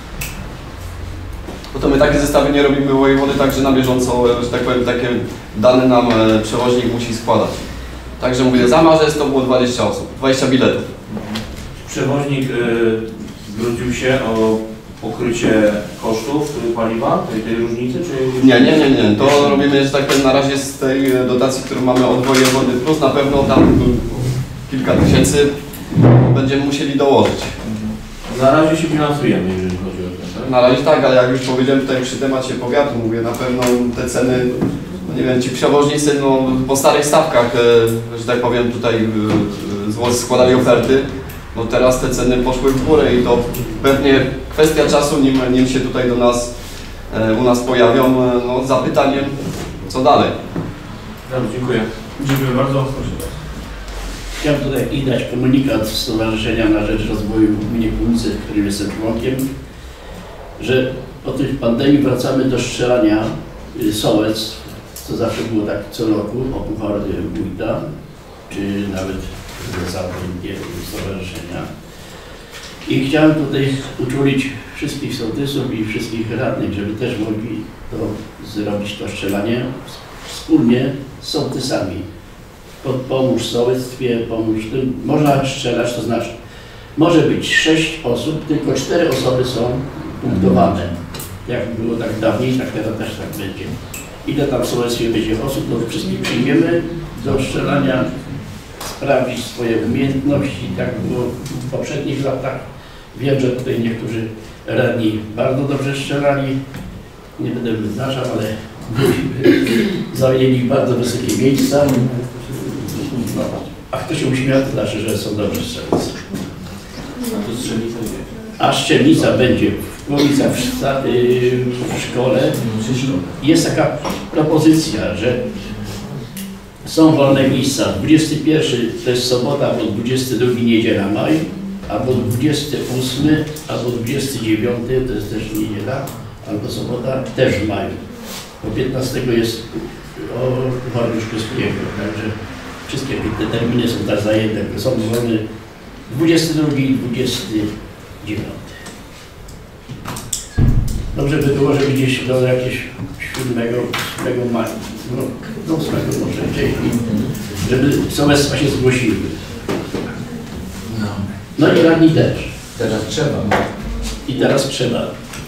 No to my takie zestawienie robimy wojewody, także na bieżąco, że tak powiem, takie dane nam przewoźnik musi składać. Także mówię, za marzec to było dwadzieścia osób, dwadzieścia biletów. Przewoźnik y, zwrócił się o pokrycie kosztów paliwa, tej, tej różnicy, czy... Nie, nie, nie, nie. To robimy, że tak powiem, na razie z tej dotacji, którą mamy od wojewody, plus na pewno tam kilka tysięcy będziemy musieli dołożyć. Na razie się finansujemy, jeżeli chodzi o to, tak? Na razie tak, ale jak już powiedziałem tutaj przy temacie powiatu, mówię, na pewno te ceny, no nie wiem, ci przewoźnicy, no po starych stawkach, że tak powiem, tutaj składali oferty, no teraz te ceny poszły w górę i to pewnie kwestia czasu, nim, nim się tutaj do nas, u nas pojawią, no zapytaniem, co dalej. Dobrze, dziękuję. Dziękuję bardzo. Proszę. Chciałem tutaj i dać komunikat Stowarzyszenia na Rzecz Rozwoju Gminy Kłomnice, w którym jestem członkiem, że po tej pandemii wracamy do strzelania sołec, co zawsze było tak co roku, o puchar wójta, czy nawet zarządu stowarzyszenia. I chciałem tutaj uczulić wszystkich sołtysów i wszystkich radnych, żeby też mogli to zrobić, to strzelanie wspólnie z sołtysami. Pomóż w sołectwie, pomóż tym. Można strzelać, to znaczy może być sześć osób, tylko cztery osoby są punktowane. Jak było tak dawniej, tak teraz też tak będzie. Ile tam w sołectwie będzie osób, to wszystkich przyjmiemy do strzelania, sprawdzić swoje umiejętności. Tak było w poprzednich latach. Wiem, że tutaj niektórzy radni bardzo dobrze strzelali. Nie będę wyznaczał, ale zajęli bardzo wysokie miejsca. No, a kto się uśmiecha, to znaczy, że są dobrzy strzelcy. A strzelnica będzie w Kłomnicach w, w szkole. Jest taka propozycja, że są wolne miejsca. dwudziesty pierwszy to jest sobota, albo dwudziesty drugi niedziela maj, albo dwudziesty ósmy, albo dwudziesty dziewiąty to jest też niedziela, albo sobota też w maju. Bo piętnastego jest o Chorym Szkółskiego, także wszystkie te terminy są tak zajęte, są wolne dwudziesty drugi i dwudziesty dziewiąty. Dobrze by było, żeby gdzieś do jakiegoś siódmego maja, no, do ósmego może wcześniej, żeby sołectwa się zgłosiły. No i radni też. Teraz trzeba. I teraz trzeba.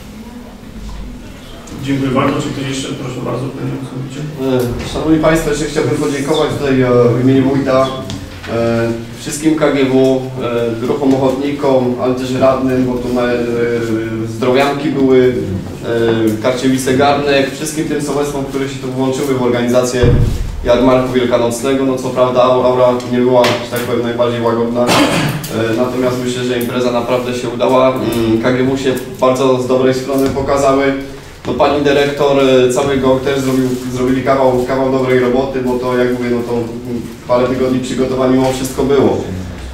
Dziękuję bardzo. Czy ktoś jeszcze? Proszę bardzo, panie przewodniczący. Szanowni Państwo, jeszcze chciałbym podziękować tutaj w imieniu wójta wszystkim K G W, druhom ochotnikom, ale też radnym, bo tu na zdrowianki były, Karciewice Garnek, wszystkim tym sołectwom, które się tu włączyły w organizację jarmarku wielkanocnego. No co prawda aura nie była, że tak powiem, najbardziej łagodna, natomiast myślę, że impreza naprawdę się udała. K G W się bardzo z dobrej strony pokazały. No, pani dyrektor, cały G O K też zrobił, zrobili kawał, kawał dobrej roboty, bo to, jak mówię, no to parę tygodni przygotowań mimo wszystko było.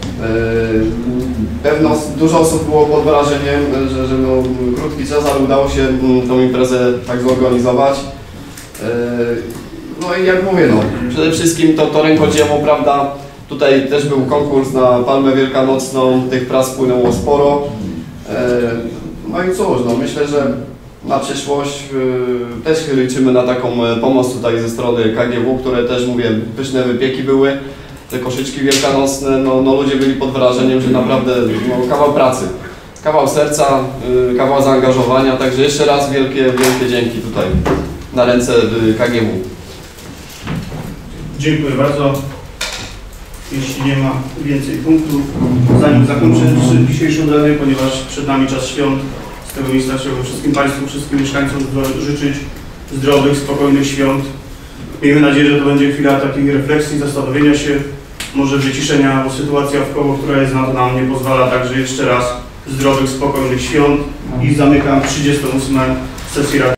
Pewno dużo osób było pod wrażeniem, że, że no, krótki czas, ale udało się tą imprezę tak zorganizować. No i jak mówię, no, przede wszystkim to, to rękodzieło, prawda, tutaj też był konkurs na Palmę Wielkanocną, tych prac płynęło sporo. No i cóż, no, myślę, że na przyszłość y, też liczymy na taką pomoc tutaj ze strony K G W, które też, mówię, pyszne wypieki były, te koszyczki wielkanocne, no, no ludzie byli pod wrażeniem, że naprawdę no, kawał pracy, kawał serca, y, kawał zaangażowania, także jeszcze raz wielkie, wielkie dzięki tutaj na ręce K G W. Dziękuję bardzo. Jeśli nie ma więcej punktów, zanim zakończę dzisiejszą radę, ponieważ przed nami czas świąt, z tego miejsca chciałbym wszystkim Państwu, wszystkim mieszkańcom życzyć zdrowych, spokojnych świąt. Miejmy nadzieję, że to będzie chwila takiej refleksji, zastanowienia się, może wyciszenia, bo sytuacja wkoło, która jest na to nam nie pozwala. Także jeszcze raz zdrowych, spokojnych świąt i zamykam trzydziestą ósmą sesję Rady.